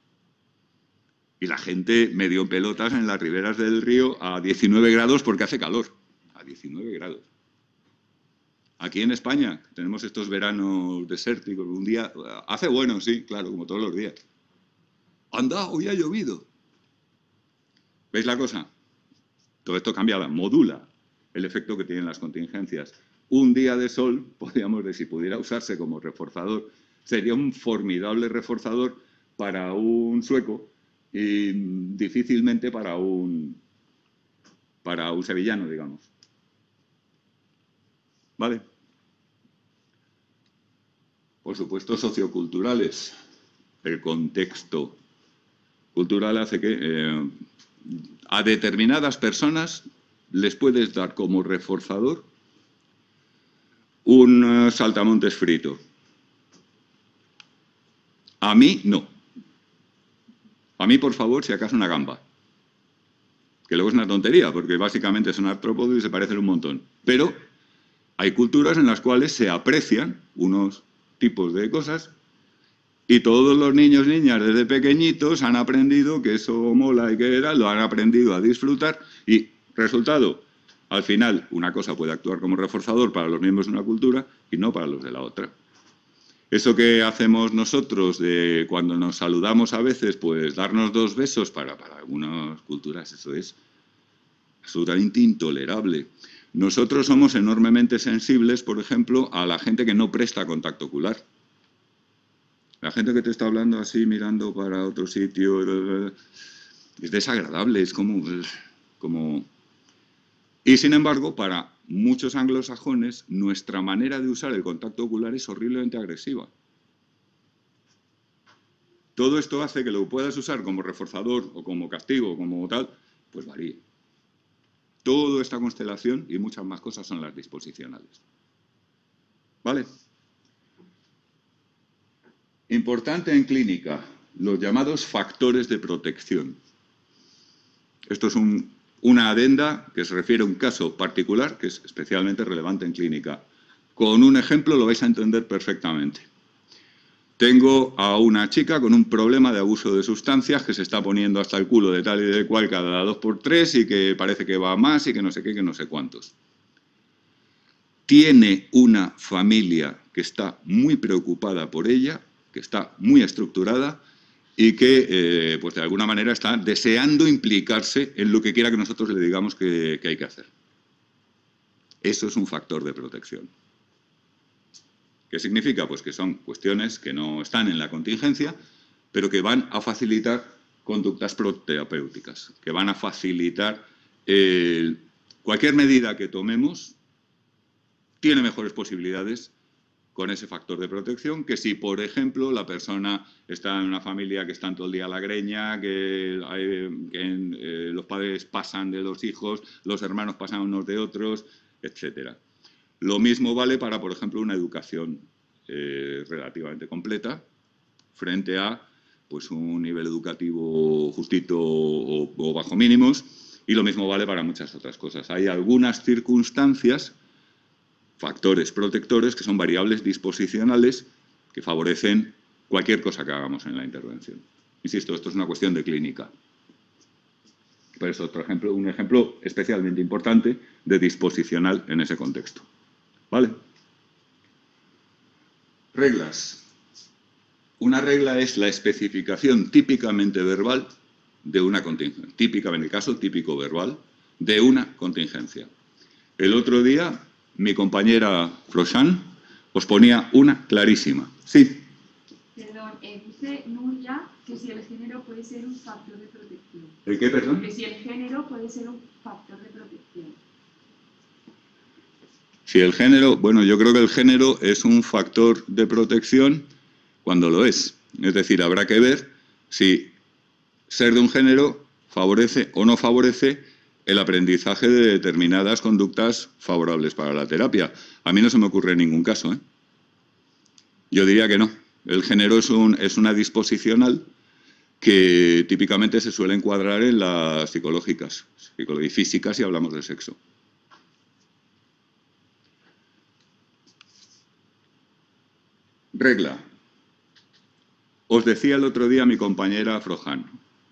Y la gente medio en pelotas en las riberas del río a 19 grados porque hace calor. A 19 grados. Aquí en España tenemos estos veranos desérticos. Un día hace bueno, sí, claro, como todos los días. ¡Anda, hoy ha llovido! ¿Veis la cosa? Todo esto cambia, modula el efecto que tienen las contingencias. Un día de sol, podríamos decir, si pudiera usarse como reforzador, sería un formidable reforzador para un sueco y difícilmente para un sevillano, digamos. ¿Vale? Por supuesto, socioculturales. El contexto cultural hace que a determinadas personas les puedes dar como reforzador un saltamontes frito. A mí, no. A mí, por favor, si acaso una gamba. Que luego es una tontería, porque básicamente son artrópodos y se parecen un montón. Pero hay culturas en las cuales se aprecian unos tipos de cosas y todos los niños y niñas desde pequeñitos han aprendido que eso mola y que era, lo han aprendido a disfrutar y, resultado, al final una cosa puede actuar como reforzador para los miembros de una cultura y no para los de la otra. Eso que hacemos nosotros cuando nos saludamos a veces, pues darnos 2 besos para algunas culturas, eso es absolutamente intolerable. Nosotros somos enormemente sensibles, por ejemplo, a la gente que no presta contacto ocular. La gente que te está hablando así, mirando para otro sitio, es desagradable, es como... Y sin embargo, para muchos anglosajones, nuestra manera de usar el contacto ocular es horriblemente agresiva. Todo esto hace que lo puedas usar como reforzador o como castigo o como tal, pues varíe. Toda esta constelación y muchas más cosas son las disposicionales. ¿Vale? Importante en clínica, los llamados factores de protección. Esto es una adenda que se refiere a un caso particular que es especialmente relevante en clínica. Con un ejemplo lo vais a entender perfectamente. Tengo a una chica con un problema de abuso de sustancias que se está poniendo hasta el culo de tal y de cual cada 2x3 y que parece que va más y que no sé qué, que no sé cuántos. Tiene una familia que está muy preocupada por ella, que está muy estructurada y que, pues de alguna manera, está deseando implicarse en lo que quiera que nosotros le digamos que hay que hacer. Eso es un factor de protección. ¿Qué significa? Pues que son cuestiones que no están en la contingencia, pero que van a facilitar conductas proterapéuticas, que van a facilitar cualquier medida que tomemos tiene mejores posibilidades con ese factor de protección que si, por ejemplo, la persona está en una familia que están todo el día a la greña, que los padres pasan de los hijos, los hermanos pasan unos de otros, etcétera. Lo mismo vale para, por ejemplo, una educación relativamente completa frente a pues, un nivel educativo justito o bajo mínimos, y lo mismo vale para muchas otras cosas. Hay algunas circunstancias, factores protectores, que son variables disposicionales que favorecen cualquier cosa que hagamos en la intervención. Insisto, esto es una cuestión de clínica. Pero es otro ejemplo, un ejemplo especialmente importante de disposicional en ese contexto. ¿Vale? Reglas. Una regla es la especificación típicamente verbal de una contingencia. Típicamente, en el caso típico verbal, de una contingencia. El otro día, mi compañera Froshan os ponía una clarísima. Sí. Perdón, dice Nuria que si el género puede ser un factor de protección. ¿El qué, perdón? Que si el género puede ser un factor de protección. Si el género, bueno, yo creo que el género es un factor de protección cuando lo es. Es decir, habrá que ver si ser de un género favorece o no favorece el aprendizaje de determinadas conductas favorables para la terapia. A mí no se me ocurre ningún caso, ¿eh? Yo diría que no. El género es una disposicional que típicamente se suele encuadrar en las psicológicas, y físicas si hablamos de sexo. Regla. Os decía el otro día mi compañera Frohan.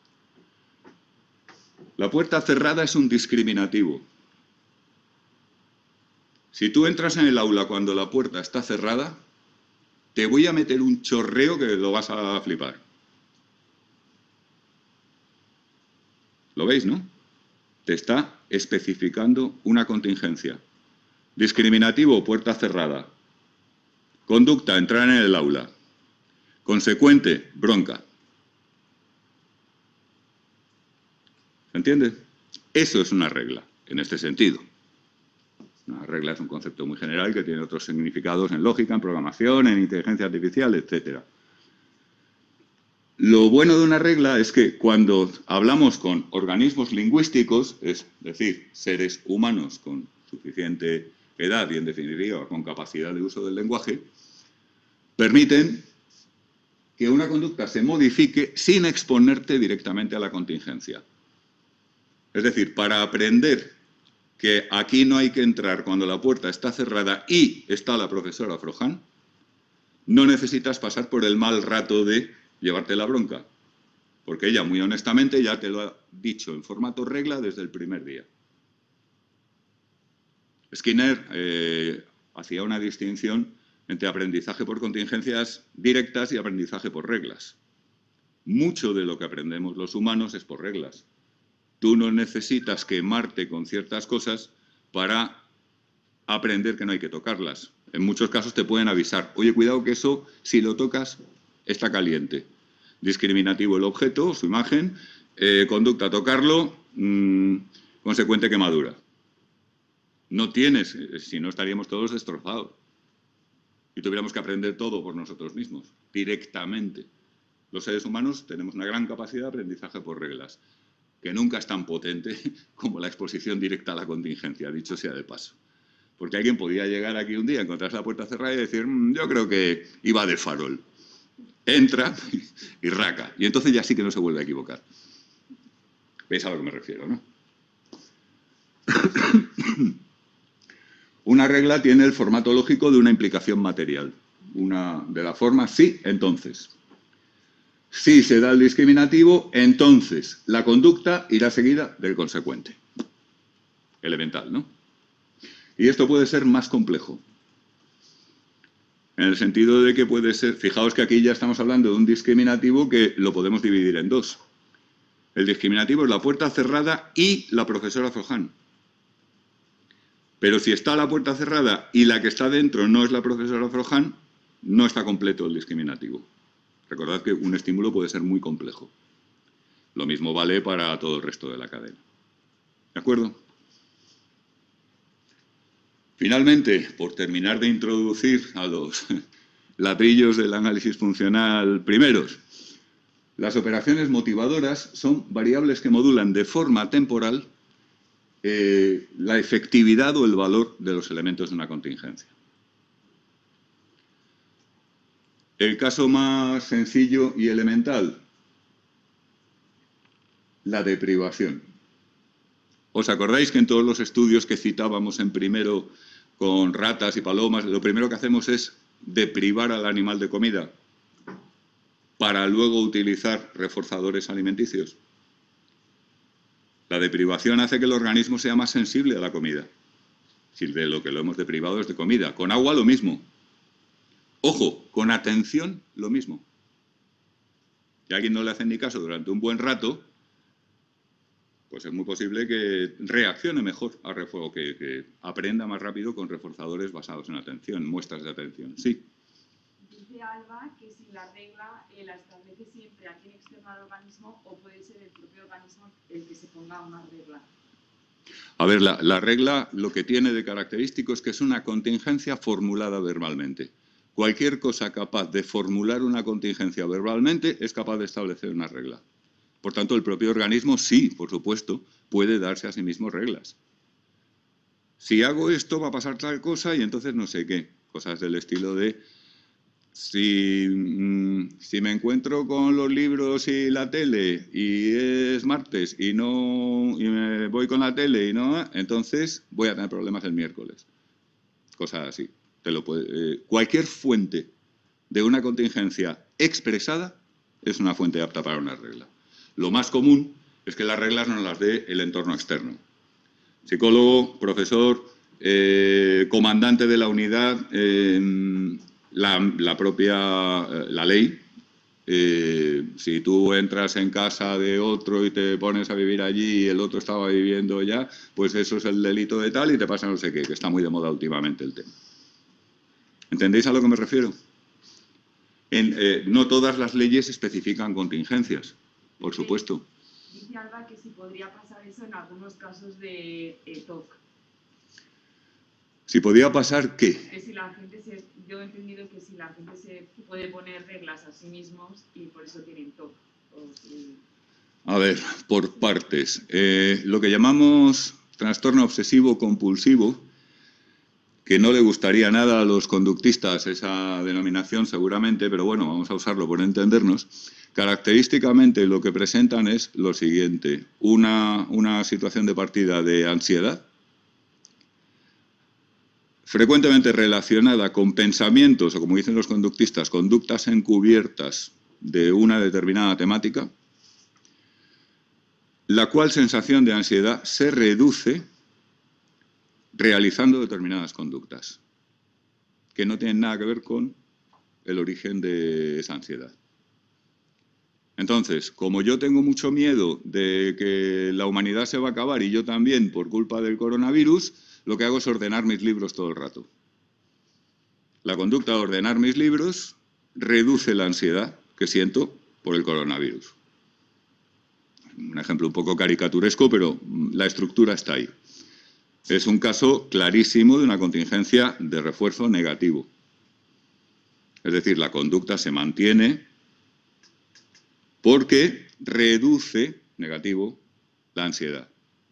La puerta cerrada es un discriminativo. Si tú entras en el aula cuando la puerta está cerrada, te voy a meter un chorreo que lo vas a flipar. ¿Lo veis, no? Te está especificando una contingencia. Discriminativo, puerta cerrada. Conducta, entrar en el aula. Consecuente, bronca. ¿Se entiende? Eso es una regla, en este sentido. Una regla es un concepto muy general que tiene otros significados en lógica, en programación, en inteligencia artificial, etc. Lo bueno de una regla es que cuando hablamos con organismos lingüísticos, es decir, seres humanos con suficiente edad y, en definitiva, con capacidad de uso del lenguaje, permiten que una conducta se modifique sin exponerte directamente a la contingencia. Es decir, para aprender que aquí no hay que entrar cuando la puerta está cerrada y está la profesora Frohan, no necesitas pasar por el mal rato de llevarte la bronca, porque ella muy honestamente ya te lo ha dicho en formato regla desde el primer día. Skinner hacía una distinción entre aprendizaje por contingencias directas y aprendizaje por reglas. Mucho de lo que aprendemos los humanos es por reglas. Tú no necesitas quemarte con ciertas cosas para aprender que no hay que tocarlas. En muchos casos te pueden avisar, oye, cuidado que eso, si lo tocas, está caliente. Discriminativo el objeto, su imagen, conducta tocarlo, consecuente quemadura. No tienes, si no estaríamos todos destrozados. Y tuviéramos que aprender todo por nosotros mismos, directamente. Los seres humanos tenemos una gran capacidad de aprendizaje por reglas, que nunca es tan potente como la exposición directa a la contingencia, dicho sea de paso. Porque alguien podía llegar aquí un día, encontrarse la puerta cerrada y decir, yo creo que iba de farol. Entra y raca. Y entonces ya sí que no se vuelve a equivocar. ¿Veis a lo que me refiero, no? Una regla tiene el formato lógico de una implicación material. De la forma sí, entonces. Si se da el discriminativo, entonces la conducta irá seguida del consecuente. Elemental, ¿no? Y esto puede ser más complejo. En el sentido de que puede ser... Fijaos que aquí ya estamos hablando de un discriminativo que lo podemos dividir en dos. El discriminativo es la puerta cerrada y la profesora Frojan. Pero si está la puerta cerrada y la que está dentro no es la profesora Frojan, no está completo el discriminativo. Recordad que un estímulo puede ser muy complejo. Lo mismo vale para todo el resto de la cadena. ¿De acuerdo? Finalmente, por terminar de introducir a los ladrillos del análisis funcional primeros, las operaciones motivadoras son variables que modulan de forma temporal la efectividad o el valor de los elementos de una contingencia. El caso más sencillo y elemental, la deprivación. ¿Os acordáis que en todos los estudios que citábamos en primero con ratas y palomas, lo primero que hacemos es deprivar al animal de comida para luego utilizar reforzadores alimenticios? La deprivación hace que el organismo sea más sensible a la comida. Si de lo que lo hemos deprivado es de comida. Con agua lo mismo. Ojo, con atención lo mismo. Si a alguien no le hacen ni caso durante un buen rato, pues es muy posible que reaccione mejor a refuego, que aprenda más rápido con reforzadores basados en atención, muestras de atención. Sí. Dice Alba que si la regla la establece siempre alguien externo al organismo o puede ser el propio organismo el que se ponga una regla. A ver, la regla lo que tiene de característico es que es una contingencia formulada verbalmente. Cualquier cosa capaz de formular una contingencia verbalmente es capaz de establecer una regla. Por tanto, el propio organismo sí, por supuesto, puede darse a sí mismo reglas. Si hago esto va a pasar tal cosa y entonces no sé qué. Cosas del estilo de... Si me encuentro con los libros y la tele y es martes y me voy con la tele y no, entonces voy a tener problemas el miércoles. Cosas así. Cualquier fuente de una contingencia expresada es una fuente apta para una regla. Lo más común es que las reglas nos las dé el entorno externo. Psicólogo, profesor, comandante de la unidad, la ley. Si tú entras en casa de otro y te pones a vivir allí y el otro estaba viviendo ya, pues eso es el delito de tal y te pasa no sé qué, que está muy de moda últimamente el tema. ¿Entendéis a lo que me refiero? No todas las leyes especifican contingencias, por supuesto. Dice Alba que si podría pasar eso en algunos casos de TOC. ¿Si podía pasar qué? Que si la gente yo he entendido que si la gente se puede poner reglas a sí mismos y por eso tienen TOC. A ver, por partes. Lo que llamamos trastorno obsesivo compulsivo, que no le gustaría nada a los conductistas esa denominación seguramente, pero bueno, vamos a usarlo por entendernos. Característicamente lo que presentan es lo siguiente: una situación de partida de ansiedad, frecuentemente relacionada con pensamientos, o como dicen los conductistas, conductas encubiertas de una determinada temática, la cual sensación de ansiedad se reduce realizando determinadas conductas, que no tienen nada que ver con el origen de esa ansiedad. Entonces, como yo tengo mucho miedo de que la humanidad se va a acabar y yo también por culpa del coronavirus, lo que hago es ordenar mis libros todo el rato. La conducta de ordenar mis libros reduce la ansiedad que siento por el coronavirus. Un ejemplo un poco caricaturesco, pero la estructura está ahí. Es un caso clarísimo de una contingencia de refuerzo negativo. Es decir, la conducta se mantiene porque reduce, negativo, la ansiedad.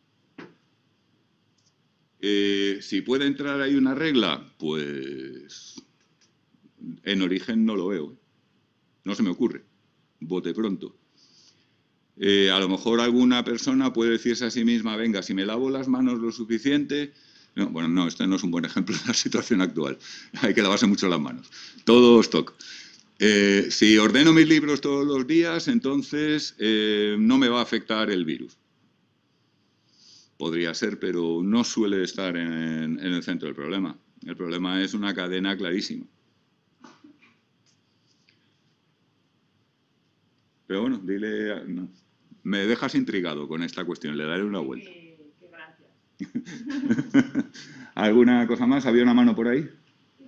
Si puede entrar ahí una regla, pues en origen no lo veo. No se me ocurre. Bote pronto. A lo mejor alguna persona puede decirse a sí misma, venga, si me lavo las manos lo suficiente... No, bueno, no, este no es un buen ejemplo de la situación actual. Hay que lavarse mucho las manos. Todo stock. Si ordeno mis libros todos los días, entonces no me va a afectar el virus. Podría ser, pero no suele estar en el centro del problema. El problema es una cadena clarísima. Pero bueno, dile... No. Me dejas intrigado con esta cuestión, le daré una vuelta. Que gracias. ¿Alguna cosa más? ¿Había una mano por ahí?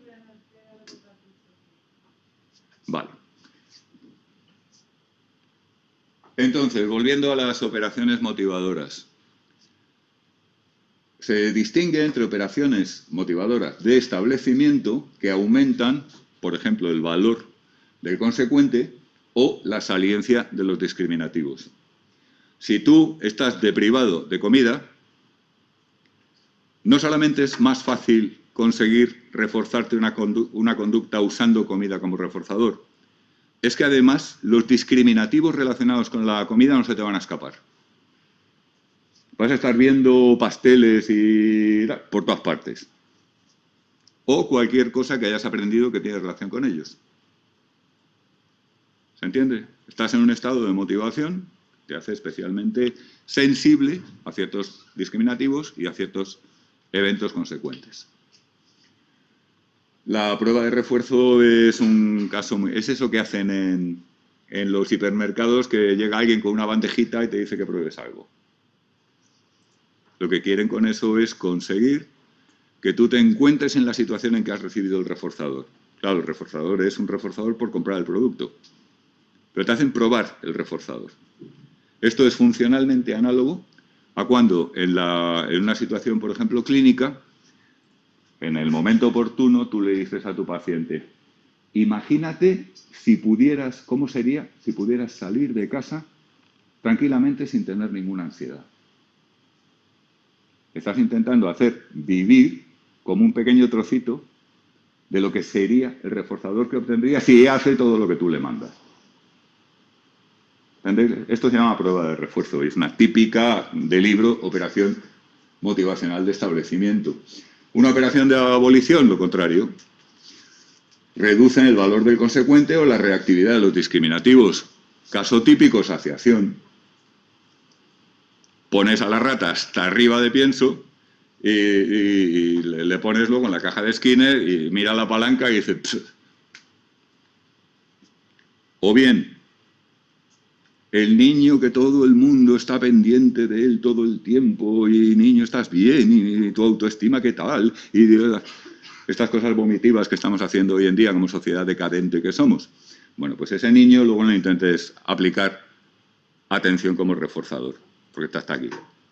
Vale. Entonces, volviendo a las operaciones motivadoras. Se distingue entre operaciones motivadoras de establecimiento que aumentan, por ejemplo, el valor del consecuente o la saliencia de los discriminativos. Si tú estás deprivado de comida, no solamente es más fácil conseguir reforzarte una conducta usando comida como reforzador, es que además los discriminativos relacionados con la comida no se te van a escapar. Vas a estar viendo pasteles y por todas partes. O cualquier cosa que hayas aprendido que tiene relación con ellos. ¿Se entiende? Estás en un estado de motivación que te hace especialmente sensible a ciertos discriminativos y a ciertos eventos consecuentes. La prueba de refuerzo es un caso muy... Es eso que hacen en los hipermercados, que llega alguien con una bandejita y te dice que pruebes algo. Lo que quieren con eso es conseguir que tú te encuentres en la situación en que has recibido el reforzador. Claro, el reforzador es un reforzador por comprar el producto, pero te hacen probar el reforzador. Esto es funcionalmente análogo a cuando en una situación, por ejemplo, clínica, en el momento oportuno tú le dices a tu paciente, imagínate si pudieras, ¿cómo sería si pudieras salir de casa tranquilamente sin tener ninguna ansiedad? Estás intentando hacer vivir como un pequeño trocito de lo que sería el reforzador que obtendría si hace todo lo que tú le mandas. ¿Entendéis? Esto se llama prueba de refuerzo y es una típica de libro operación motivacional de establecimiento. Una operación de abolición, lo contrario. Reducen el valor del consecuente o la reactividad de los discriminativos. Caso típico, saciación. Pones a la rata hasta arriba de pienso y le pones luego en la caja de Skinner y mira la palanca y dice... Pss. O bien, el niño que todo el mundo está pendiente de él todo el tiempo y niño, estás bien y tu autoestima qué tal y estas cosas vomitivas que estamos haciendo hoy en día como sociedad decadente que somos. Bueno, pues ese niño luego no intentes aplicar atención como reforzador, porque está hasta aquí.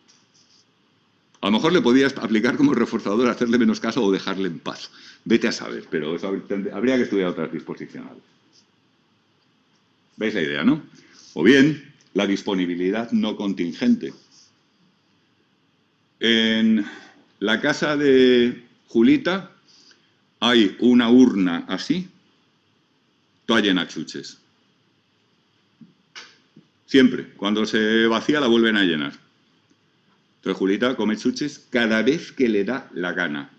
A lo mejor le podías aplicar como reforzador, hacerle menos caso o dejarle en paz. Vete a saber, pero eso habría que estudiar otras disposicionales. ¿Veis la idea, no? O bien, la disponibilidad no contingente. En la casa de Julita hay una urna así, toda llena de chuches. Siempre, cuando se vacía la vuelven a llenar. Entonces Julita come chuches cada vez que le da la gana.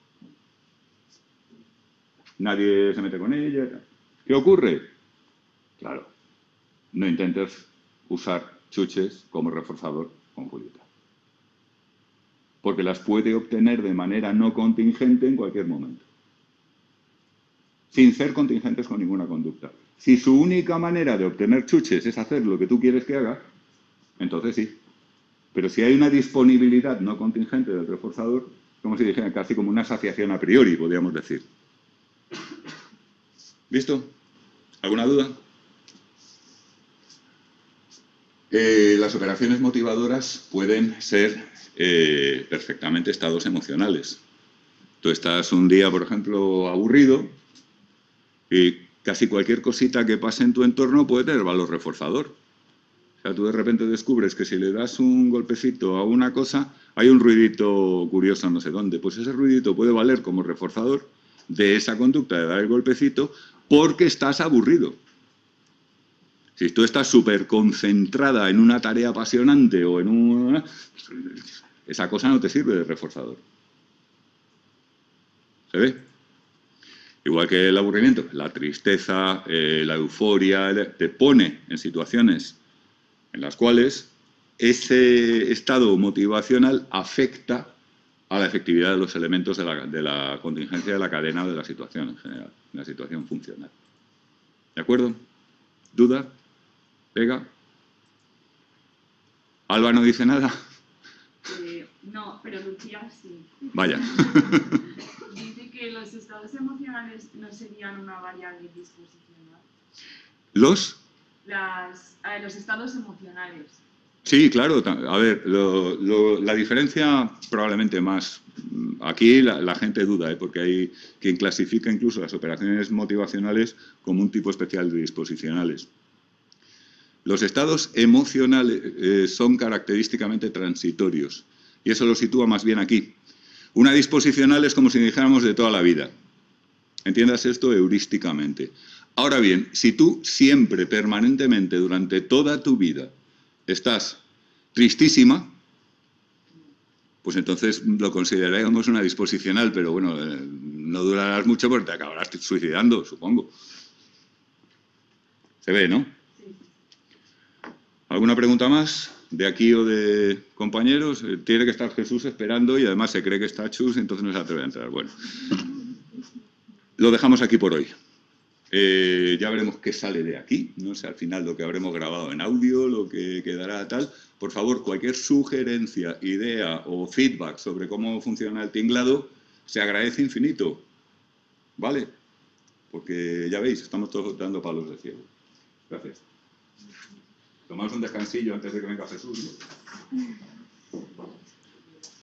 Nadie se mete con ella. ¿Qué ocurre? Claro, no intentes usar chuches como reforzador con Julita. Porque las puede obtener de manera no contingente en cualquier momento. sin ser contingentes con ninguna conducta. Si su única manera de obtener chuches es hacer lo que tú quieres que haga, entonces sí. Pero si hay una disponibilidad no contingente del reforzador, como si dijera, casi como una asociación a priori, podríamos decir. ¿Visto? ¿Alguna duda? Las operaciones motivadoras pueden ser perfectamente estados emocionales. Tú estás un día, por ejemplo, aburrido y casi cualquier cosita que pase en tu entorno puede tener valor reforzador. O sea, tú de repente descubres que si le das un golpecito a una cosa, hay un ruidito curioso no sé dónde. Pues ese ruidito puede valer como reforzador de esa conducta de dar el golpecito porque estás aburrido. Si tú estás súper concentrada en una tarea apasionante o en una... esa cosa no te sirve de reforzador. ¿Se ve? Igual que el aburrimiento, la tristeza, la euforia, te pone en situaciones en las cuales ese estado motivacional afecta a la efectividad de los elementos de la contingencia de la cadena o de la situación en general, de la situación funcional. ¿De acuerdo? ¿Duda? ¿Pega? ¿Alba no dice nada? No, pero Lucía sí. Vaya. Dice que los estados emocionales no serían una variable disposicional. ¿Los? Los estados emocionales. Sí, claro. A ver, la diferencia probablemente más. Aquí la gente duda, porque hay quien clasifica incluso las operaciones motivacionales como un tipo especial de disposicionales. Los estados emocionales son característicamente transitorios y eso lo sitúa más bien aquí. Una disposicional es como si dijéramos de toda la vida. Entiendas esto heurísticamente. Ahora bien, si tú siempre, permanentemente, durante toda tu vida estás tristísima, pues entonces lo consideraríamos una disposicional, pero bueno, no durarás mucho porque te acabarás suicidando, supongo. Se ve, ¿no? ¿Alguna pregunta más? ¿De aquí o de compañeros? Tiene que estar Jesús esperando y además se cree que está Chus, entonces no se atreve a entrar. Bueno, lo dejamos aquí por hoy. Ya veremos qué sale de aquí, no sé al final lo que habremos grabado en audio, lo que quedará tal. Por favor, cualquier sugerencia, idea o feedback sobre cómo funciona el tinglado, se agradece infinito. ¿Vale? Porque ya veis, estamos todos dando palos de ciego. Gracias. Tomamos un descansillo antes de que venga Jesús, ¿no?